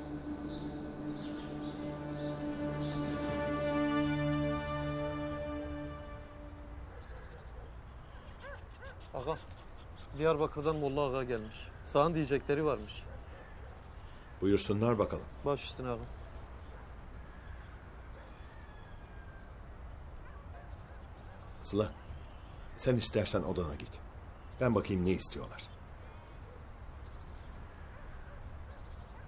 Ağa, Diyarbakır'dan Molla Ağa gelmiş. Sağın diyecekleri varmış. Buyursunlar bakalım. Baş üstüne ağa. Sıla, sen istersen odana git. Ben bakayım ne istiyorlar.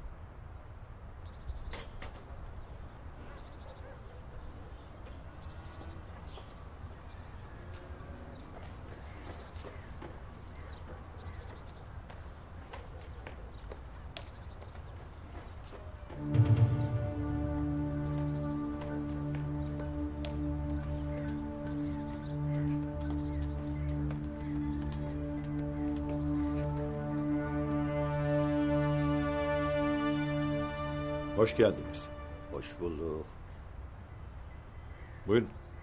Hoş geldiniz. Hoş bulduk. Buyurun.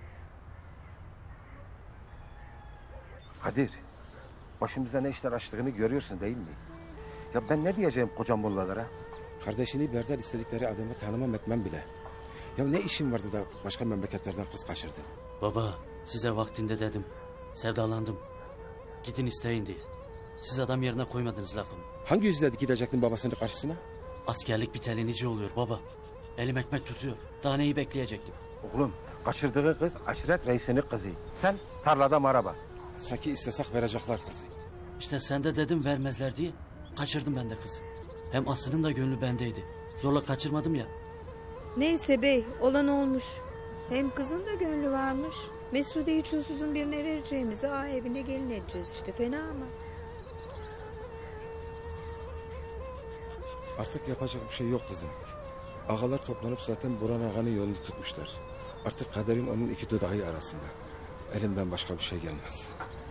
Kadir, başımıza ne işler açtığını görüyorsun değil mi? Ya ben ne diyeceğim kocam bunlara? Kardeşini Berdel istedikleri adamı tanımam etmem bile. Ya ne işin vardı da başka memleketlerden kız kaçırdın? Baba, size vaktinde dedim. Sevdalandım. Gidin isteyin diye. Siz adam yerine koymadınız lafımı. Hangi yüzle gidecektin babasının karşısına? Askerlik biteli nice oluyor baba. Elim ekmek tutuyor. Daha neyi bekleyecektim? Oğlum, kaçırdığı kız aşiret reisinin kızı. Sen tarlada maraba. Sanki istesek verecekler kızı. İşte sen de dedim vermezler diye. Kaçırdım ben de kızı. Hem Aslı'nın da gönlü bendeydi. Zorla kaçırmadım ya. Neyse bey, olan olmuş. Hem kızın da gönlü varmış. Mesude hiç unsuzun birine vereceğimizi ağa evine gelin edeceğiz işte, fena mı? Artık yapacak bir şey yok kızım. Ağalar toplanıp zaten Burhan Ağa'nın yolunu tutmuşlar. Artık kaderin onun iki dudağı arasında. Elimden başka bir şey gelmez.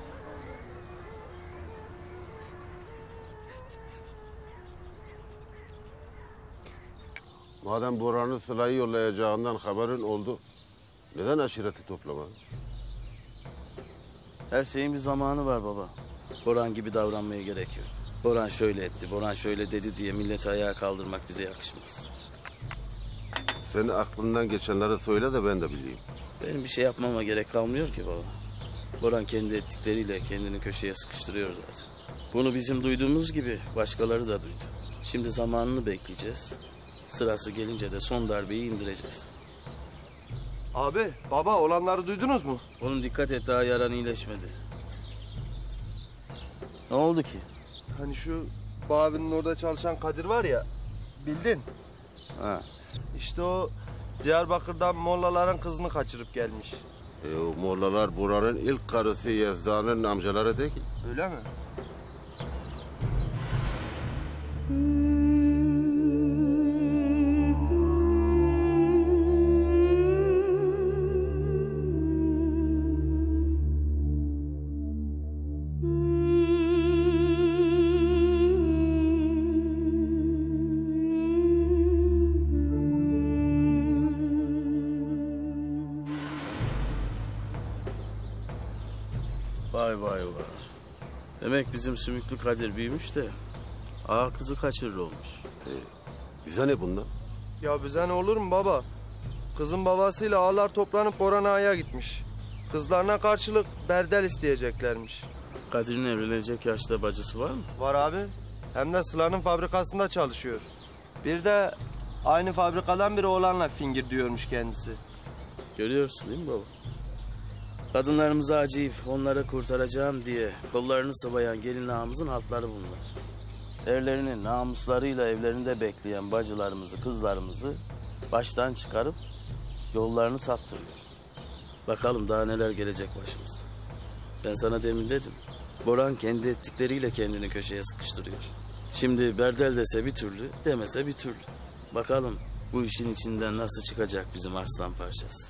Madem Burhan'ı Sıla'yı yollayacağından haberin oldu, neden aşireti toplamadın? Her şeyin bir zamanı var baba. Boran gibi davranmaya gerek yok. Boran şöyle etti, Boran şöyle dedi diye milleti ayağa kaldırmak bize yakışmaz. Senin aklından geçenleri söyle de ben de bileyim. Benim bir şey yapmama gerek kalmıyor ki baba. Boran kendi ettikleriyle kendini köşeye sıkıştırıyor zaten. Bunu bizim duyduğumuz gibi başkaları da duydu. Şimdi zamanını bekleyeceğiz. Sırası gelince de son darbeyi indireceğiz. Abi, baba olanları duydunuz mu? Oğlum dikkat et, daha yaran iyileşmedi. Ne oldu ki? Hani şu Bavi'nin orada çalışan Kadir var ya, bildin? Ha. İşte o Diyarbakır'dan Mollaların kızını kaçırıp gelmiş. E, o Mollalar Burhan'ın ilk karısı Yezda'nın amcaları değil. Öyle mi? Vay vay vay. Demek bizim sümüklü Kadir büyümüş de ağa kızı kaçırır olmuş. E, bize ne bundan? Ya bize ne olur mu baba? Kızın babasıyla ağalar toplanıp Boran Ağa'ya gitmiş. Kızlarına karşılık berdel isteyeceklermiş. Kadir'in evlenecek yaşta bacısı var mı? Var abi. Hem de Sıla'nın fabrikasında çalışıyor. Bir de aynı fabrikadan bir oğlanla fingir diyormuş kendisi. Görüyorsun değil mi baba? Kadınlarımıza acıyıp onları kurtaracağım diye kollarını sıvayan gelin ağamızın haltları bunlar. Erlerinin namuslarıyla evlerinde bekleyen bacılarımızı, kızlarımızı baştan çıkarıp yollarını saptırıyor. Bakalım daha neler gelecek başımıza. Ben sana demin dedim. Boran kendi ettikleriyle kendini köşeye sıkıştırıyor. Şimdi Berdel dese bir türlü, demese bir türlü. Bakalım bu işin içinden nasıl çıkacak bizim arslan parçası.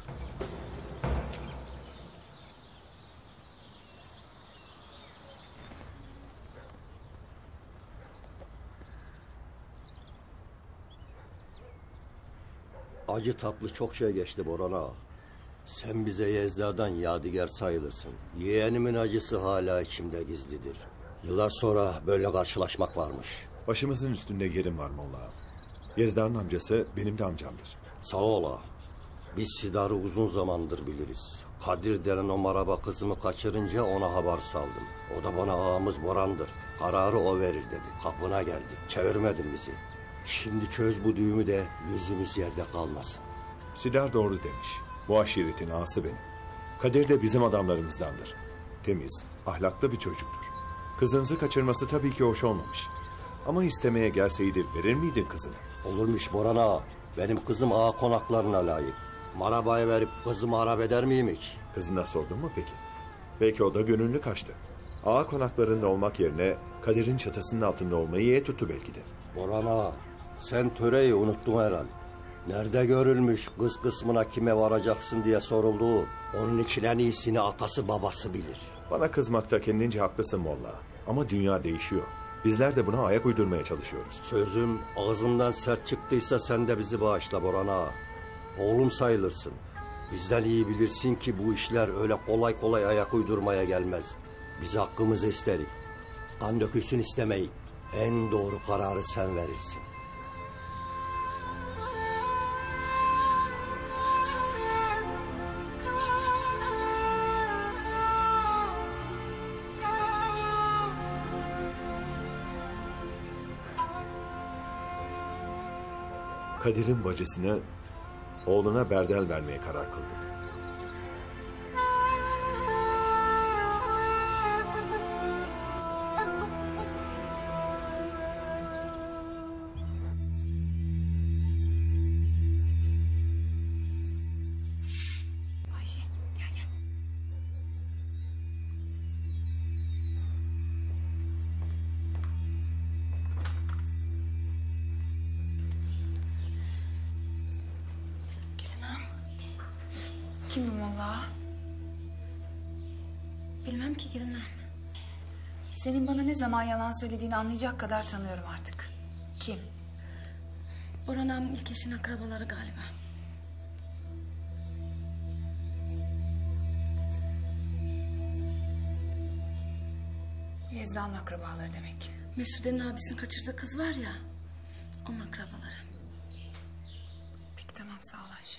Acı tatlı çok şey geçti Boran Ağa. Sen bize Yezda'dan yadigar sayılırsın. Yeğenimin acısı hala içimde gizlidir. Yıllar sonra böyle karşılaşmak varmış. Başımızın üstünde yerim var Molla. Yezda'nın amcası benim de amcamdır. Sağ ol ağa. Biz Sidar'ı uzun zamandır biliriz. Kadir denen o maraba kızımı kaçırınca ona haber saldım. O da bana ağamız Boran'dır. Kararı o verir dedi. Kapına geldik. Çevirmedin bizi. Şimdi çöz bu düğümü de yüzümüz yerde kalmasın. Sidar doğru demiş. Bu aşiretin ağası benim. Kadir de bizim adamlarımızdandır. Temiz, ahlaklı bir çocuktur. Kızınızı kaçırması tabii ki hoş olmamış. Ama istemeye gelseydi verir miydin kızını? Olurmuş Boran Ağa. Benim kızım ağa konaklarına layık. Marabaya verip kızımı harap eder miyim hiç? Kızına sordun mu peki? Belki o da gönüllü kaçtı. Ağa konaklarında olmak yerine Kadir'in çatısının altında olmayı ye tuttu belki de. Boran Ağa, sen töreyi unuttun herhal. Nerede görülmüş kız kısmına kime varacaksın diye sorulduğu. Onun için en iyisini atası babası bilir. Bana kızmakta kendince haklısın Molla. Ama dünya değişiyor. Bizler de buna ayak uydurmaya çalışıyoruz. Sözüm ağzımdan sert çıktıysa sen de bizi bağışla Boran ağa. Oğlum sayılırsın. Bizden iyi bilirsin ki bu işler öyle kolay kolay ayak uydurmaya gelmez. Biz hakkımızı isterik. Kan dökülsün istemeyi. En doğru kararı sen verirsin. Kadir'in bacısına, oğluna berdel vermeye karar kıldım. Ayşe gel gel. Kimim valla? Bilmem ki gelin ağam. Senin bana ne zaman yalan söylediğini anlayacak kadar tanıyorum artık. Kim? Boran ağamın ilk eşin akrabaları galiba. Yezda'nın akrabaları demek. Mesude'nin abisinin kaçırdığı kız var ya, onun akrabaları. Peki tamam, sağ ol Ayşe.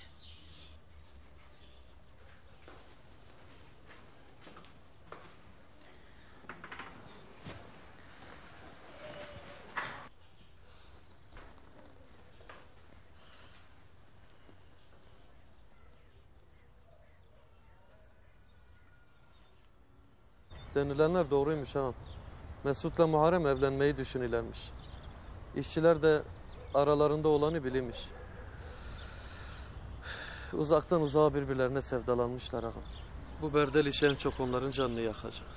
Denilenler doğruymuş ağam. Mesut'la Muharrem evlenmeyi düşünülermiş. İşçiler de aralarında olanı bilirmiş. Uzaktan uzağa birbirlerine sevdalanmışlar ağam. Bu berdel işi en çok onların canını yakacak.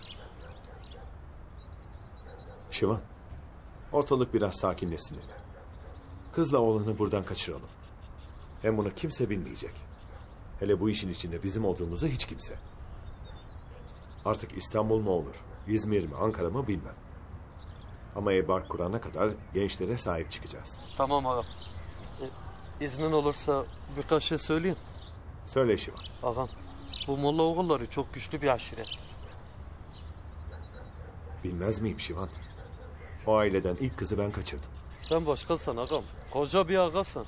Şivan, ortalık biraz sakinleşsin hele. Kızla oğlanı buradan kaçıralım. Hem bunu kimse bilmeyecek. Hele bu işin içinde bizim olduğumuzu hiç kimse. Artık İstanbul mu olur, İzmir mi, Ankara mı bilmem. Ama ev bark kurana kadar gençlere sahip çıkacağız. Tamam ağam. E, iznin olursa birkaç şey söyleyeyim. Söyle Şivan. Ağam, bu Molla oğulları çok güçlü bir aşirettir. Bilmez miyim Şivan? O aileden ilk kızı ben kaçırdım. Sen başkasın ağam. Koca bir ağasın.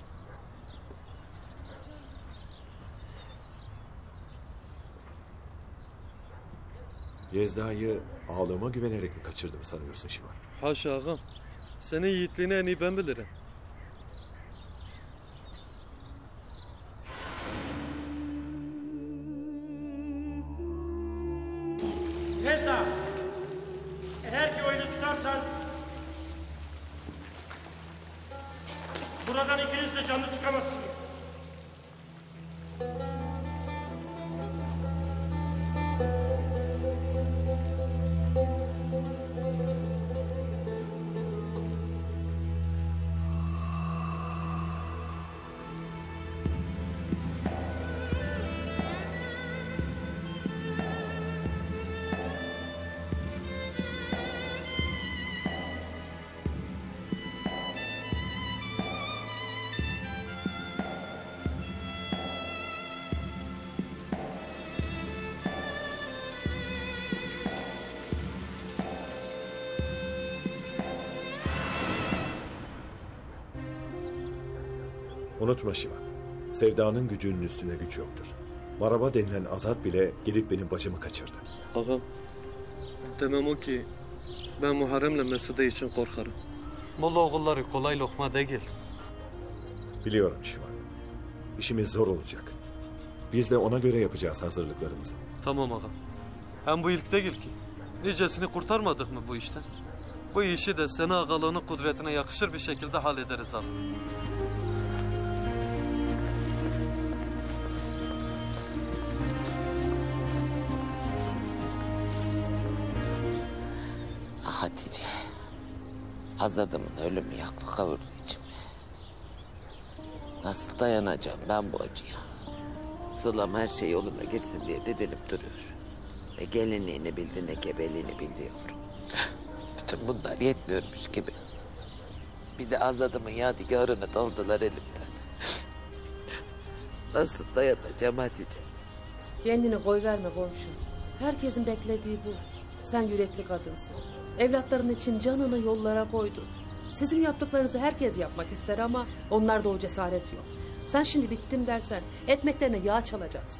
Yezda'yı ağlama güvenerek mi kaçırdım sanıyorsun Şivan? Haşa ağam. Senin yiğitliğini en iyi ben bilirim. Yezda, eğer ki oyunu tutarsan buradan ikiniz de canlı çıkamazsınız. Unutma Şivan. Sevdanın gücünün üstüne güç yoktur. Maraba denilen Azat bile gelip benim bacımı kaçırdı. Ağam, demem o ki ben Muharrem'le Mesude için korkarım. Molla oğulları kolay lokma değil. Biliyorum Şivan. İşimiz zor olacak. Biz de ona göre yapacağız hazırlıklarımızı. Tamam ağam. Hem bu ilk değil ki. Nicesini kurtarmadık mı bu işten? Bu işi de seni ağalığının kudretine yakışır bir şekilde hallederiz ağam. Hatice, Azad'ımın ölümü yaktı kavurdu içimi. Nasıl dayanacağım ben bu acıya? Sılam her şey yoluna girsin diye didinip duruyor. Ne gelinliğini bildi ne gebeliğini bildi yavrum. Bütün bunlar yetmiyormuş gibi. Bir de azadımın yadigarını daldılar elimden. Nasıl dayanacağım Hatice? Kendini koyverme komşu. Herkesin beklediği bu. Sen yürekli kadınsın. Evlatların için canını yollara koydun. Sizin yaptıklarınızı herkes yapmak ister ama onlarda o cesaret yok. Sen şimdi bittim dersen ekmeklerine yağ çalacaksın.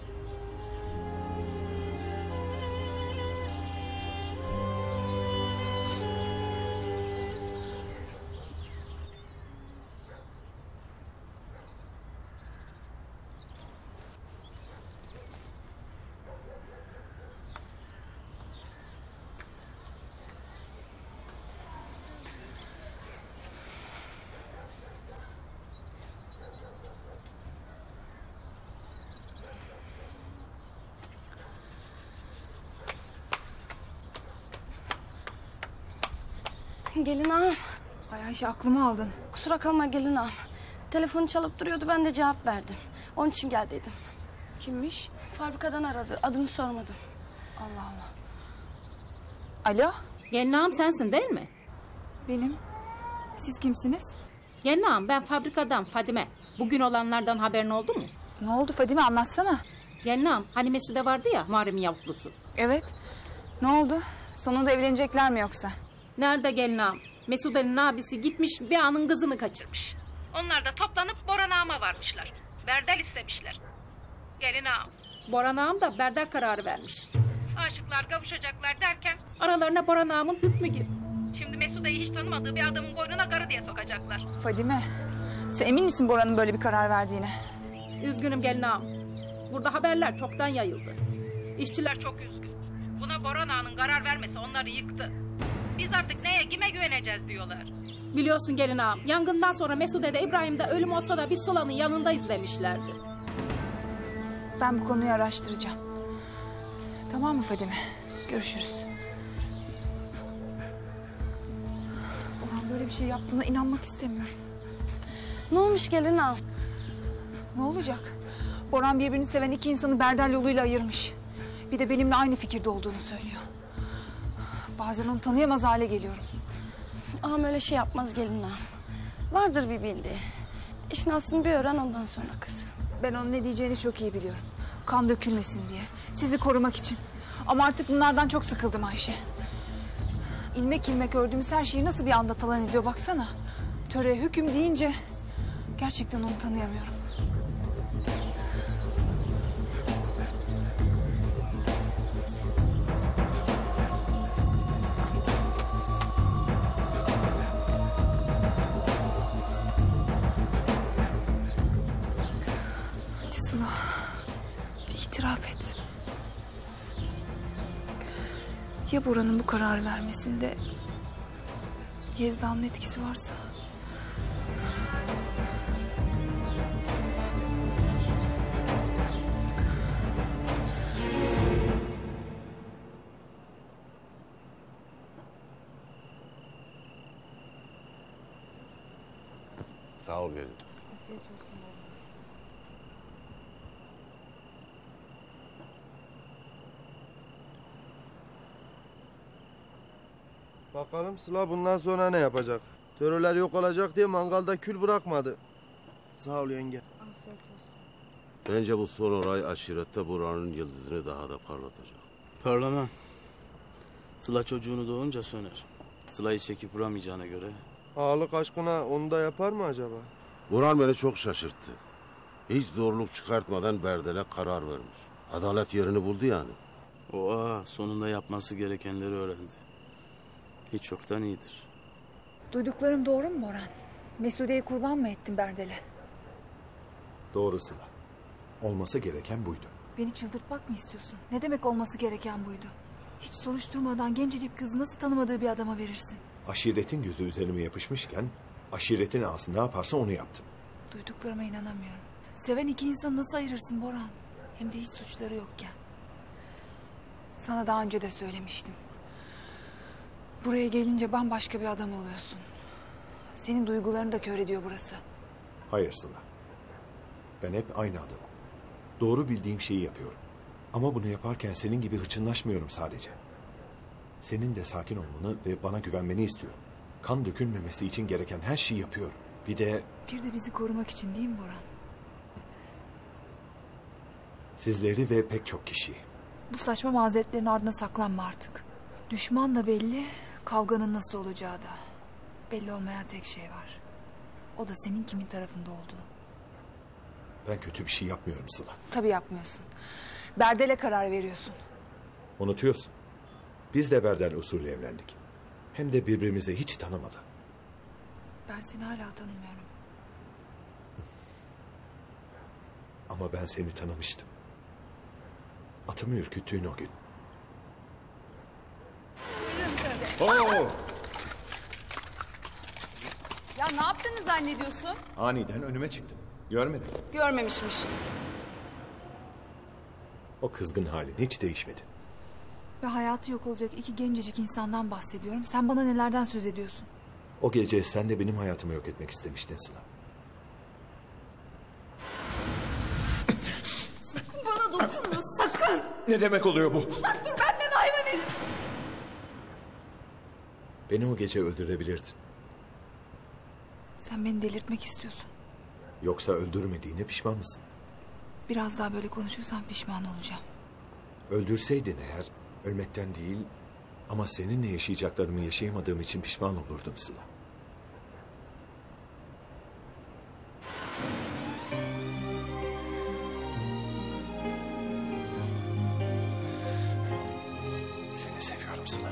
Gelin ağam. Ay Ayşe aklımı aldın. Kusura kalma gelin ağam. Telefonu çalıp duruyordu, ben de cevap verdim. Onun için geldiydim. Kimmiş? Fabrikadan aradı, adını sormadım. Allah Allah. Alo? Gelin ağam sensin değil mi? Benim. Siz kimsiniz? Gelin ağam ben fabrikadan Fadime. Bugün olanlardan haberin oldu mu? Ne oldu Fadime, anlatsana. Gelin ağam hani Mesude vardı ya Muharrem'in yavuklusu. Evet. Ne oldu? Sonunda evlenecekler mi yoksa? Nerede gelin ağam? Mesude'nin abisi gitmiş bir ağanın kızını kaçırmış. Onlar da toplanıp Boran ağama varmışlar. Berdel istemişler. Gelin ağam. Boran ağam da berdel kararı vermiş. Aşıklar kavuşacaklar derken aralarına Boran ağamın hükmü girdi. Şimdi Mesude'yi hiç tanımadığı bir adamın koynuna karı diye sokacaklar. Fadime, sen emin misin Boran'ın böyle bir karar verdiğine? Üzgünüm gelin ağam. Burada haberler çoktan yayıldı. İşçiler çok üzgün. Buna Boran ağanın karar vermesi onları yıktı. Biz artık neye, kime güveneceğiz diyorlar. Biliyorsun gelin ağam, yangından sonra Mesude'de İbrahim'de ölüm olsa da biz Sıla'nın yanındayız demişlerdi. Ben bu konuyu araştıracağım. Tamam mı Fadime? Görüşürüz. Boran böyle bir şey yaptığına inanmak istemiyorum. Ne olmuş gelin ağam? Ne olacak? Boran birbirini seven iki insanı berdel yoluyla ayırmış. Bir de benimle aynı fikirde olduğunu söylüyor. Bazen onu tanıyamaz hale geliyorum. Ağam öyle şey yapmaz gelin ağam. Vardır bir bildiği. İşin aslını bir öğren ondan sonra kız. Ben onun ne diyeceğini çok iyi biliyorum. Kan dökülmesin diye. Sizi korumak için. Ama artık bunlardan çok sıkıldım Ayşe. İlmek ilmek ördüğümüz her şeyi nasıl bir anda talan ediyor baksana. Töre, hüküm deyince gerçekten onu tanıyamıyorum. Sıla, itiraf et. Ya Bora'nın bu kararı vermesinde Yezda'nın etkisi varsa? Sağ ol gelin. Afiyet olsun. Bakalım Sıla bundan sonra ne yapacak? Töreler yok olacak diye mangalda kül bırakmadı. Sağ ol yenge. Afiyet olsun. Bence bu son olay aşirette buranın yıldızını daha da parlatacak. Parlamam. Sıla çocuğunu doğunca söner. Sıla'yı çekip vuramayacağına göre. Ağalık aşkına onu da yapar mı acaba? Burhan beni çok şaşırttı. Hiç zorluk çıkartmadan Berdel'e karar vermiş. Adalet yerini buldu yani. O ağa sonunda yapması gerekenleri öğrendi. Hiç çoktan iyidir. Duyduklarım doğru mu Boran? Mesude'yi kurban mı ettin Berdel'e? Doğru Sıla. Olması gereken buydu. Beni çıldırtmak mı istiyorsun? Ne demek olması gereken buydu? Hiç soruşturmadan gencecik kızı nasıl tanımadığı bir adama verirsin? Aşiretin gözü üzerime yapışmışken aşiretin ağası ne yaparsa onu yaptım. Duyduklarıma inanamıyorum. Seven iki insanı nasıl ayırırsın Boran? Hem de hiç suçları yokken. Sana daha önce de söylemiştim. Buraya gelince bambaşka bir adam oluyorsun. Senin duygularını da kör ediyor burası. Hayır Sıla. Ben hep aynı adamım. Doğru bildiğim şeyi yapıyorum. Ama bunu yaparken senin gibi hırçınlaşmıyorum sadece. Senin de sakin olmanı ve bana güvenmeni istiyorum. Kan dökülmemesi için gereken her şeyi yapıyorum. Bir de Bir de bizi korumak için değil mi Boran? sizleri ve pek çok kişiyi. Bu saçma mazeretlerin ardına saklanma artık. Düşman da belli, kavganın nasıl olacağı da. Belli olmayan tek şey var. O da senin kimin tarafında olduğu. Ben kötü bir şey yapmıyorum Sıla. Tabii yapmıyorsun. Berdel'e karar veriyorsun. Unutuyorsun. Biz de Berdel usulü evlendik. Hem de birbirimizi hiç tanımadan. Ben seni hala tanımıyorum. Ama ben seni tanımıştım. Atımı ürküttüğün o gün. tabii. Oo! Ya ne yaptığını zannediyorsun? Aniden önüme çıktın. Görmedim. Görmemişmiş. O kızgın halin hiç değişmedi. Ve hayatı yok olacak iki gencecik insandan bahsediyorum. Sen bana nelerden söz ediyorsun? O gece sen de benim hayatımı yok etmek istemiştin Sıla. Sakın bana dokunma, sakın. Ne demek oluyor bu? Uzak dur benden hayvan herif. Beni o gece öldürebilirdin. Sen beni delirtmek istiyorsun. Yoksa öldürmediğine pişman mısın? Biraz daha böyle konuşursan pişman olacağım. Öldürseydin eğer ölmekten değil ama seninle yaşayacaklarımı yaşayamadığım için pişman olurdum Sıla. Seni seviyorum Sıla.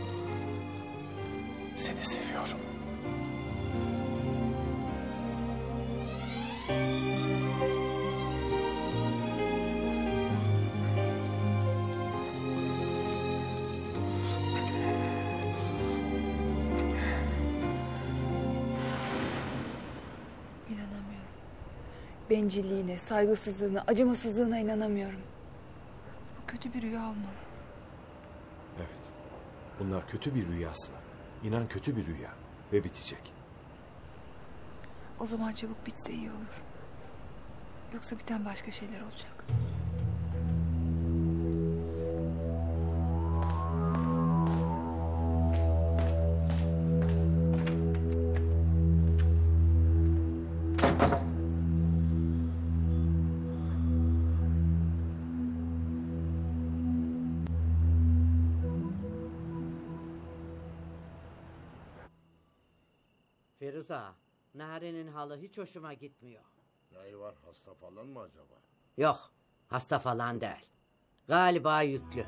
Seni seviyorum. İnanamıyorum. Bencilliğine, saygısızlığına, acımasızlığına inanamıyorum. Bu kötü bir rüya olmalı. Evet. Bunlar kötü bir rüya Sıla. İnan kötü bir rüya ve bitecek. O zaman çabuk bitse iyi olur. Yoksa biten başka şeyler olacak. Firuza, Nare'nin halı hiç hoşuma gitmiyor. Neyi var, hasta falan mı acaba? Yok, hasta falan değil. Galiba yüklü.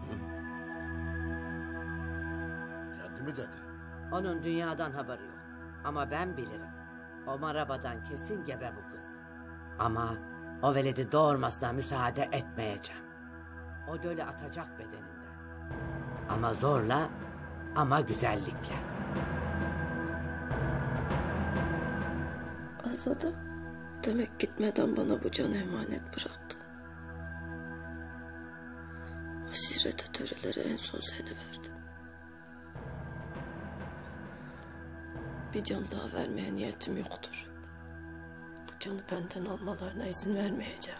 Kendi mi dedi? Onun dünyadan haberi yok. Ama ben bilirim. O marabadan kesin gebe bu kız. Ama o veledi doğurmasına müsaade etmeyeceğim. O göle atacak bedeninden. Ama zorla, ama güzellikle. Azada, demek gitmeden bana bu canı emanet bıraktın. Aşirete töreleri en son seni verdim. Bir can daha vermeye niyetim yoktur. Bu canı benden almalarına izin vermeyeceğim.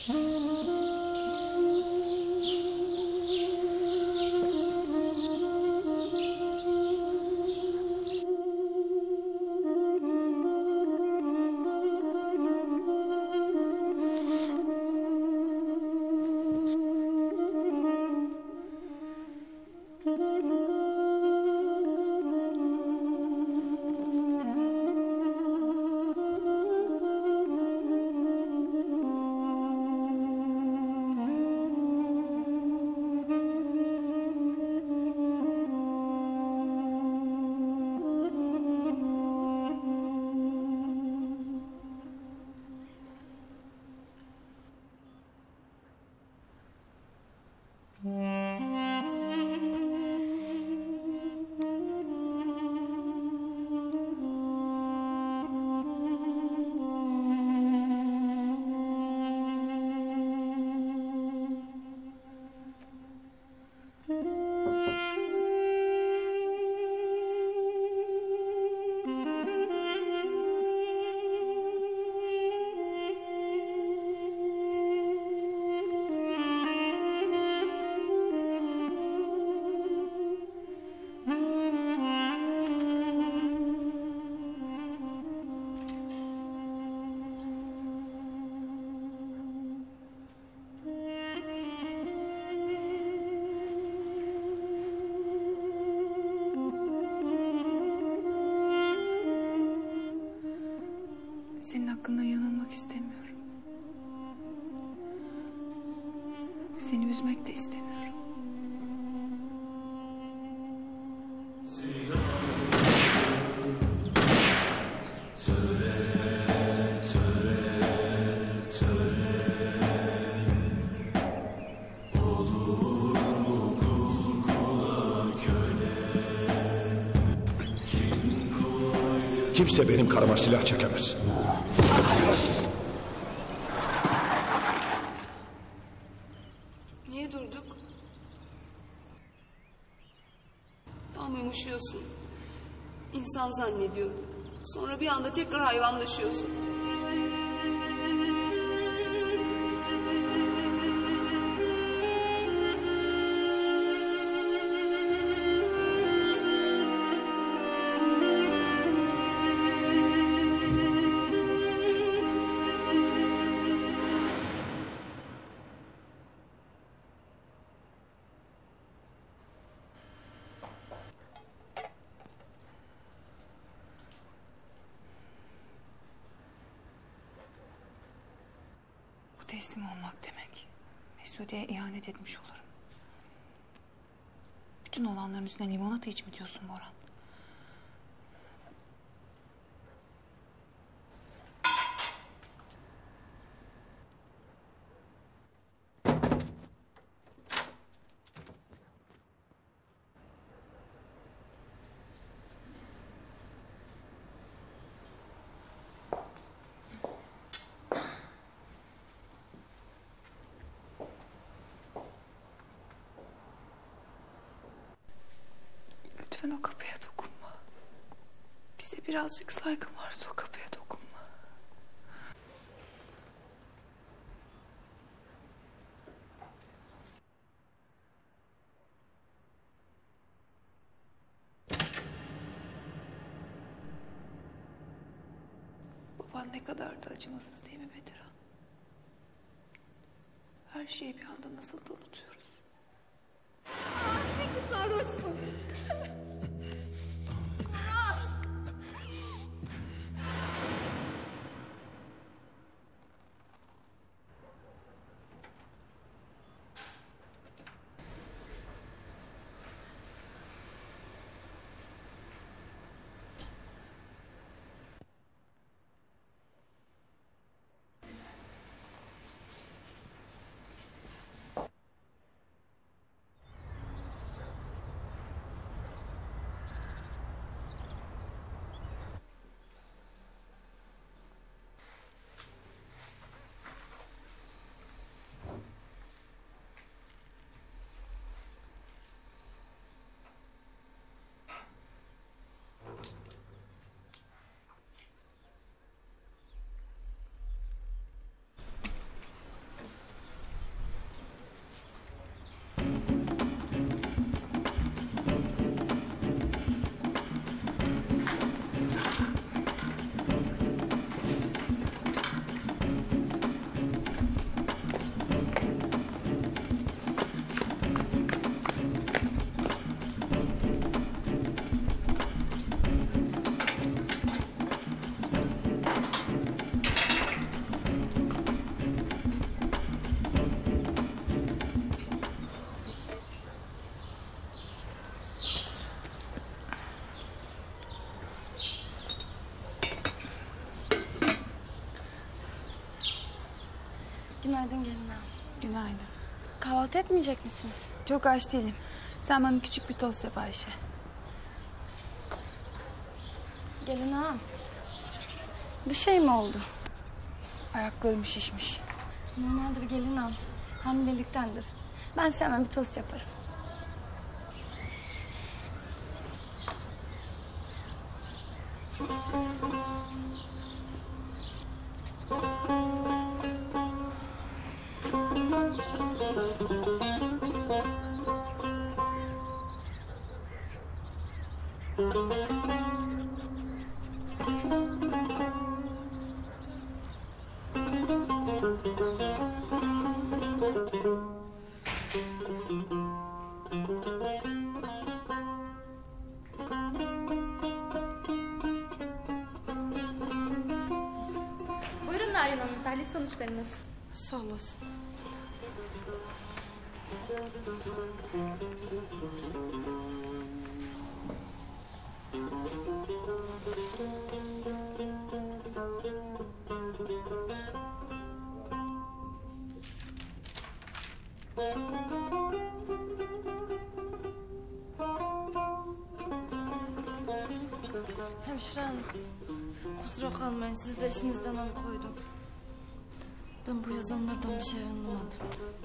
Senin hakkında yanılmak istemiyorum. Seni üzmek de istemiyorum. Kimse benim karıma silah çekemez. Niye durduk? Tam yumuşuyorsun. İnsan zannediyorum. Sonra bir anda tekrar hayvanlaşıyorsun. Bu teslim olmak demek. Mesude'ye ihanet etmiş olurum. Bütün olanların üstüne limonata iç mi diyorsun Boran? Lütfen o kapıya dokunma. Bize birazcık saygın varsa o kapıya dokunma. Baban ne kadar da acımasız değil mi Bedirhan? Her şeyi bir anda nasıl da unutuyoruz. Çünkü sarhoşsun. Günaydın gelin ağam. Günaydın. Kahvaltı etmeyecek misiniz? Çok aç değilim. Sen bana küçük bir tost yap Ayşe. Gelin ağam. Bir şey mi oldu? Ayaklarım şişmiş. Normaldir gelin ağam. Hamileliktendir. Ben size hemen bir tost yaparım. Buyurun Narin Hanım, tahlil sonuçlarınız. Sağ olasın. Hemşire hanım, kusura kalmayın, sizi de işinizden alıkoydum. Ben bu yazanlardan bir şey anlamadım.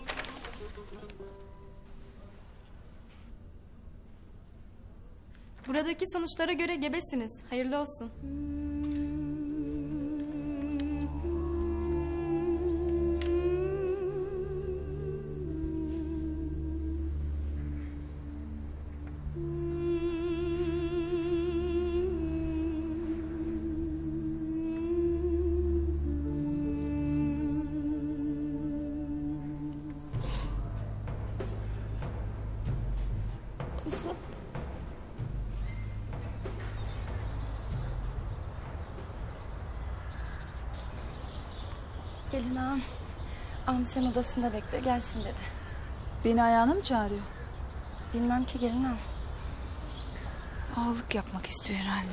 Buradaki sonuçlara göre gebesiniz. Hayırlı olsun. Gelin ağam. Ağam sen odasında bekle, gelsin dedi. Beni ayağına mı çağırıyor? Bilmem ki gelin ağam. Ağalık yapmak istiyor herhalde.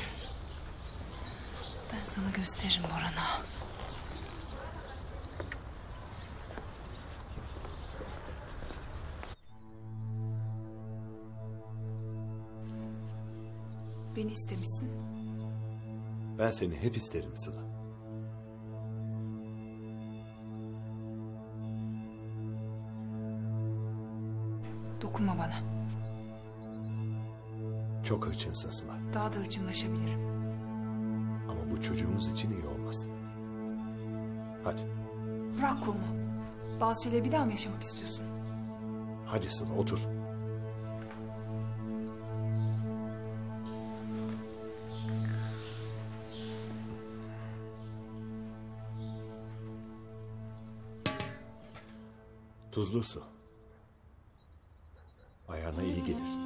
Ben sana gösteririm Boran'a. Beni istemişsin. Ben seni hep isterim Sıla. Dokunma bana. Çok hırçınsın Sıla. Daha da hırçınlaşabilirim. Ama bu çocuğumuz için iyi olmaz. Hadi. Bırak kolumu. Bazı şeyleri bir daha mı yaşamak istiyorsun? Hadi Sıla otur. Tuzlu su. Ayağına iyi gelir.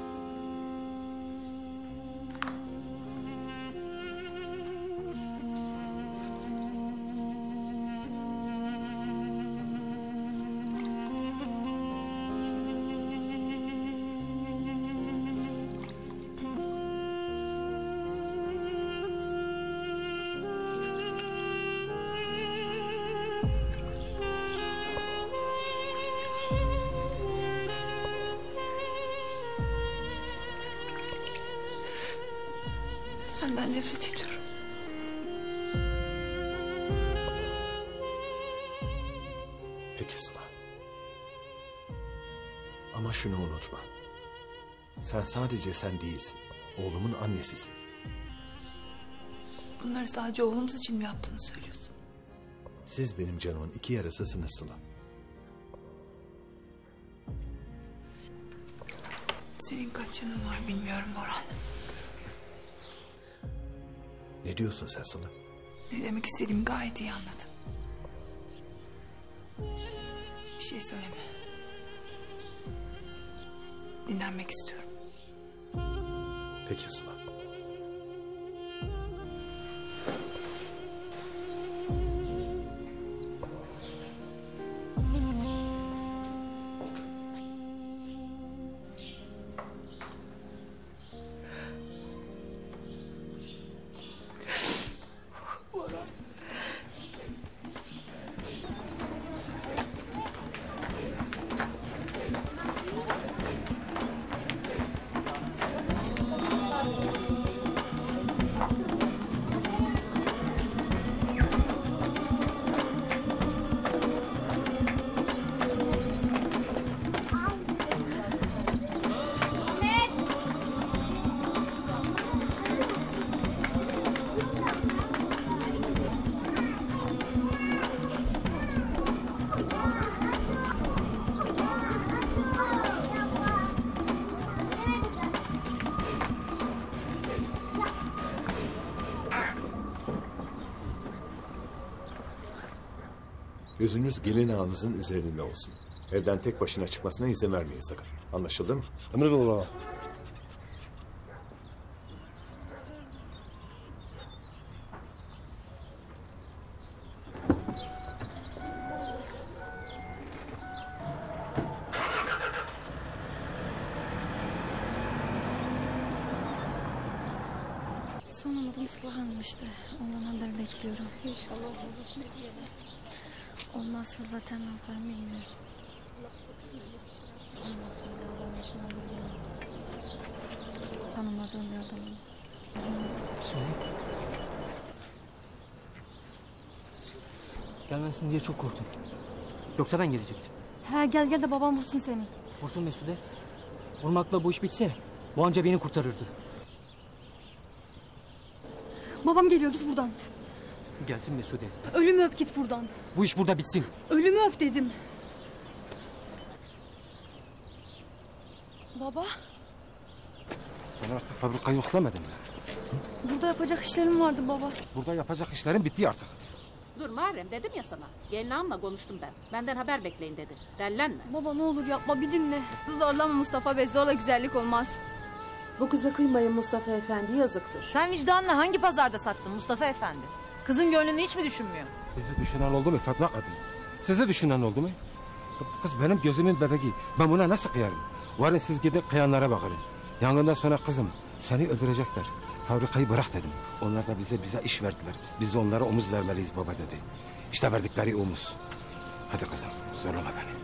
Senden nefret ediyorum. Peki Sıla. Ama şunu unutma. Sen sadece sen değilsin. Oğlumun annesisin. Bunları sadece oğlumuz için mi yaptığını söylüyorsun? Siz benim canımın iki yarasısınız Sıla. Senin kaç canın var bilmiyorum Boran. Ne diyorsun sen Sıla? Ne demek istediğimi gayet iyi anladım. Bir şey söyleme. Dinlenmek istiyorum. Peki Sıla. Gözünüz gelin ağanızın üzerinde olsun. Evden tek başına çıkmasına izin vermeyin sakın. Anlaşıldı mı? Emredin ağa. Son umudum Sıla Hanım işte. Ondan haber bekliyorum. İnşallah olur. Olmazsa zaten ne yaparım bilmiyorum. Tanımadığım bir adamım. Söyle. Gelmezsin diye çok korktum. Yoksa ben gelecektim. He gel gel de babam vursun seni. Vursun Mesude. Vurmakla bu iş bitse bu anca beni kurtarırdı. Babam geliyor git buradan. Gelsin Mesude. Ölümü öp git buradan. Bu iş burada bitsin. Ölümü öp dedim. Baba Sen artık fabrika yok demedin mi? burada yapacak işlerim vardı baba. Burada yapacak işlerin bitti artık. Dur Muharrem dedim ya sana. Gelin ağamla konuştum ben. Benden haber bekleyin dedi. Dellenme. Baba ne olur yapma bir dinle. Zorlama Mustafa Bey zorla güzellik olmaz. Bu kıza kıymayın Mustafa Efendi yazıktır. Sen vicdanla hangi pazarda sattın Mustafa Efendi? Kızın gönlünü hiç mi düşünmüyor? Sizi düşünen oldu mu Fatma kadın? Sizi düşünen oldu mu? Bu kız benim gözümün bebeği. Ben buna nasıl kıyarım? Varın siz gidip kıyanlara bakın. Yangından sonra kızım seni öldürecekler. Fabrikayı bırak dedim. Onlar da bize bize iş verdiler. Biz de onlara omuz vermeliyiz baba dedi. İşte verdikleri omuz. Hadi kızım zorlama beni.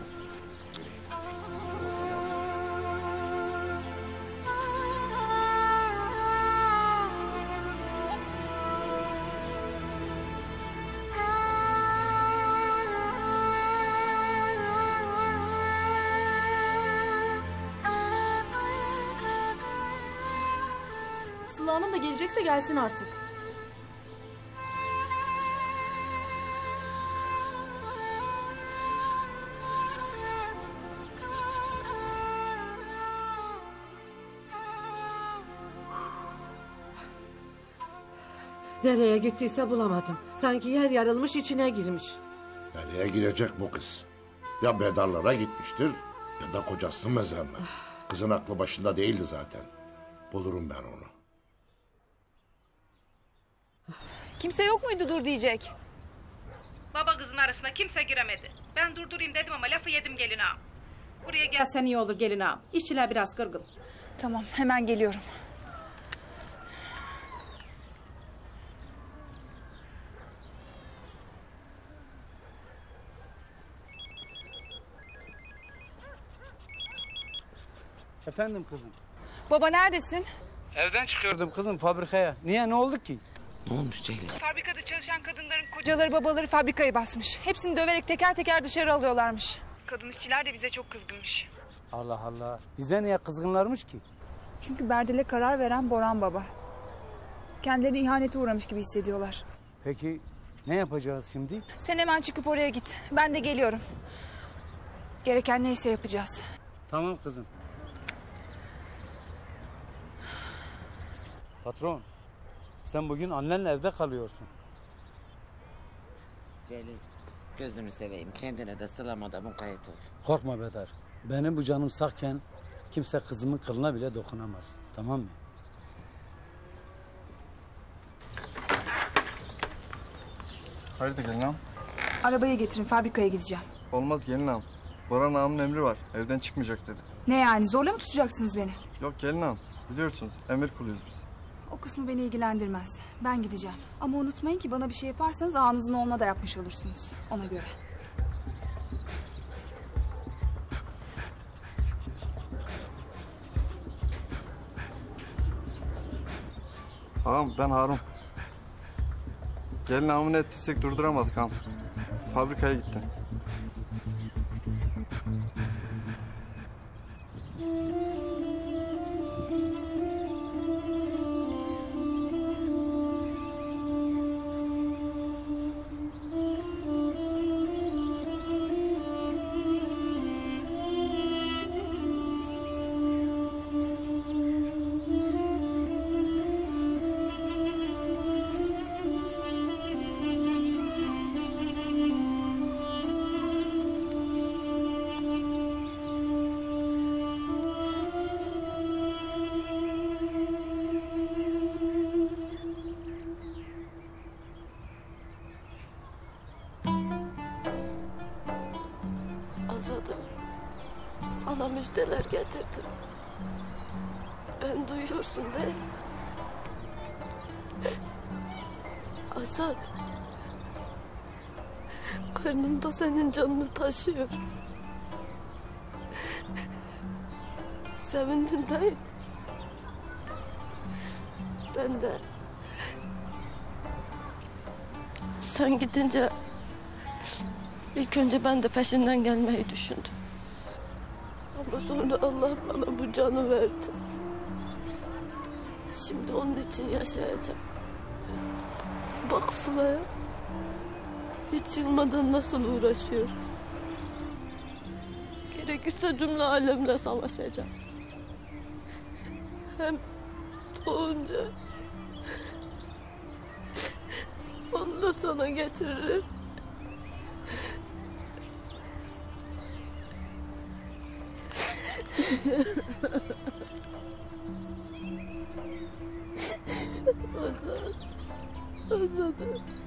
Sıla Hanım da gelecekse gelsin artık. Nereye gittiyse bulamadım. Sanki yer yarılmış içine girmiş. Nereye gidecek bu kız? Ya mezarlara gitmiştir ya da kocasının mezarına. Kızın aklı başında değildi zaten. Bulurum ben onu. Kimse yok muydu dur diyecek? Baba kızın arasına kimse giremedi. Ben durdurayım dedim ama lafı yedim gelin ağam. Buraya gelsen iyi olur gelin ağam. İşçiler biraz kırgın. Tamam hemen geliyorum. Efendim kızım. Baba neredesin? Evden çıkıyordum kızım fabrikaya. Niye ne oldu ki? Ne olmuş Ceylin? Fabrikada çalışan kadınların kocaları babaları fabrikayı basmış. Hepsini döverek teker teker dışarı alıyorlarmış. Kadın işçiler de bize çok kızgınmış. Allah Allah. Bize niye kızgınlarmış ki? Çünkü Berdel'e karar veren Boran baba. Kendileri ihanete uğramış gibi hissediyorlar. Peki ne yapacağız şimdi? Sen hemen çıkıp oraya git. Ben de geliyorum. Gereken neyse yapacağız. Tamam kızım. Patron, sen bugün annenle evde kalıyorsun. Celil, gözünü seveyim. Kendine de Sıla'ma mukayyet ol. Korkma Bedar. Benim bu canım sağken kimse kızımın kılına bile dokunamaz. Tamam mı? Hayırdır gelin ağam? Arabayı getirin fabrikaya gideceğim. Olmaz gelin ağam. Boran ağamın emri var. Evden çıkmayacak dedi. Ne yani zorla mı tutacaksınız beni? Yok gelin ağam. Biliyorsunuz emir kuluyuz biz. O kısmı beni ilgilendirmez. Ben gideceğim. Ama unutmayın ki bana bir şey yaparsanız ağanızın oğluna da yapmış olursunuz. Ona göre. Ağam ben Harun. Gelin ağamı ne ettiysek durduramadık ağam. Fabrikaya gitti. Sana müjdeler getirdim. Ben duyuyorsun değil mi? Azat. Karnımda senin canını taşıyor. Sevindin değil mi? Ben de... Sen gidince... ilk önce ben de peşinden gelmeyi düşündüm. Ama sonra Allah bana bu canı verdi. Şimdi onun için yaşayacağım. Bak Sıla'ya. Hiç yılmadan nasıl uğraşıyor. Gerekirse cümle alemle savaşacağım. Hem doğunca onu da sana getiririm. Azat. Azat.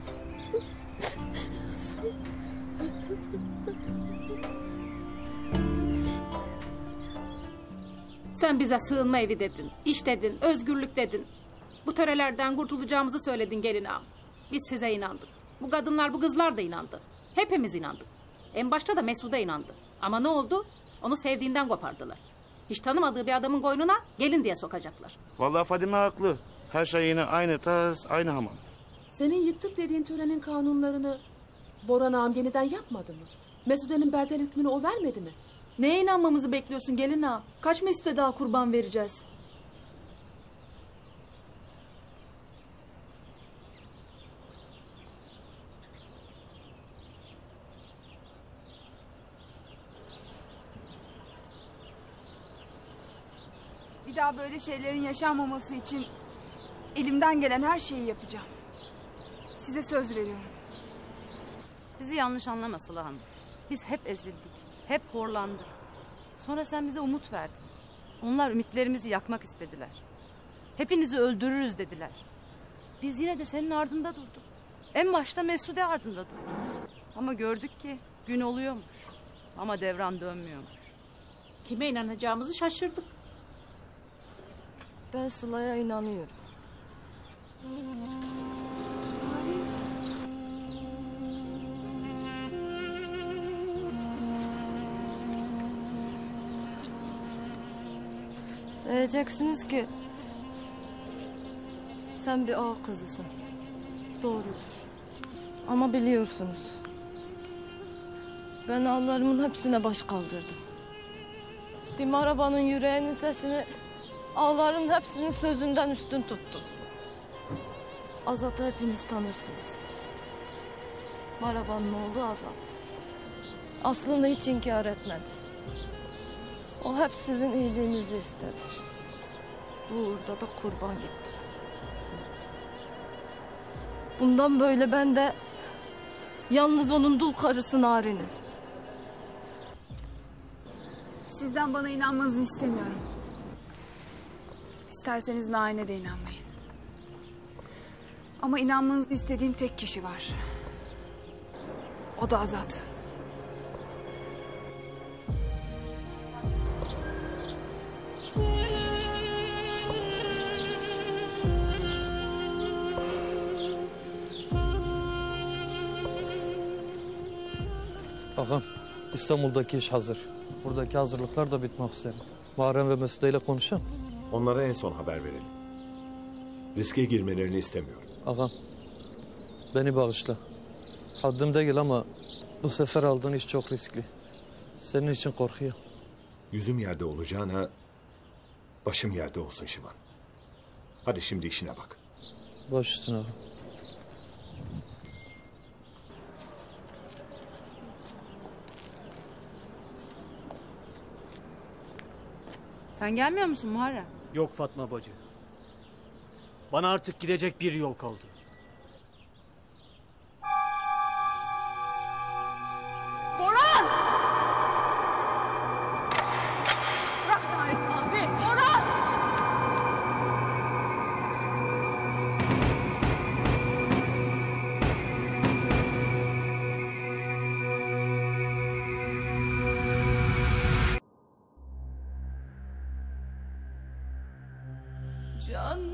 Sen bize sığınma evi dedin, iş dedin, özgürlük dedin. Bu törelerden kurtulacağımızı söyledin gelin ağam. Biz size inandık. Bu kadınlar, bu kızlar da inandı. Hepimiz inandık. En başta da Mesude inandı. Ama ne oldu? Onu sevdiğinden kopardılar. Hiç tanımadığı bir adamın koynuna gelin diye sokacaklar. Vallahi Fadime haklı. Her şey yine aynı tas, aynı hamam. Senin yıktık dediğin törenin kanunlarını Boran ağam yeniden yapmadı mı? Mesude'nin berdel hükmünü o vermedi mi? Neye inanmamızı bekliyorsun gelin ağa? Kaç Mesude daha kurban vereceğiz? Bir daha böyle şeylerin yaşanmaması için elimden gelen her şeyi yapacağım. Size söz veriyorum. Bizi yanlış anlama Sıla Hanım. Biz hep ezildik, hep horlandık. Sonra sen bize umut verdin. Onlar ümitlerimizi yakmak istediler. Hepinizi öldürürüz dediler. Biz yine de senin ardında durduk. En başta Mesude ardında durduk. Ama gördük ki gün oluyormuş. Ama devran dönmüyormuş. Kime inanacağımızı şaşırdık. Ben Sıla'ya inanıyorum. Diyeceksiniz ki sen bir ağa kızısın. Doğrudur. Ama biliyorsunuz ben ağalarımın hepsine baş kaldırdım. Bir marabanın yüreğinin sesini ağaların hepsinin sözünden üstün tuttum. Azat'ı hepiniz tanırsınız. Marabanın oğlu Azat. Aslını hiç inkar etmedi. O hep sizin iyiliğinizi istedi. Bu uğurda da kurban gitti. Bundan böyle ben de yalnız onun dul karısı Narin'im. Sizden bana inanmanızı istemiyorum. İsterseniz Narin'e de inanmayın. Ama inanmanızı istediğim tek kişi var. O da Azat. Ağam, İstanbul'daki iş hazır. Buradaki hazırlıklar da bitmek üzere. Muharrem ve Mesude ile konuşalım. Onlara en son haber verelim. Riske girmelerini istemiyorum. Ağam, beni bağışla. Haddim değil ama bu sefer aldığın iş çok riskli. Senin için korkuyorum. Yüzüm yerde olacağına başım yerde olsun Şivan. Hadi şimdi işine bak. Baş üstüne ağam. Sen gelmiyor musun Muharrem? Yok Fatma bacı. Bana artık gidecek bir yol kaldı. Boran! Bırak Narin abi! Boran! Can.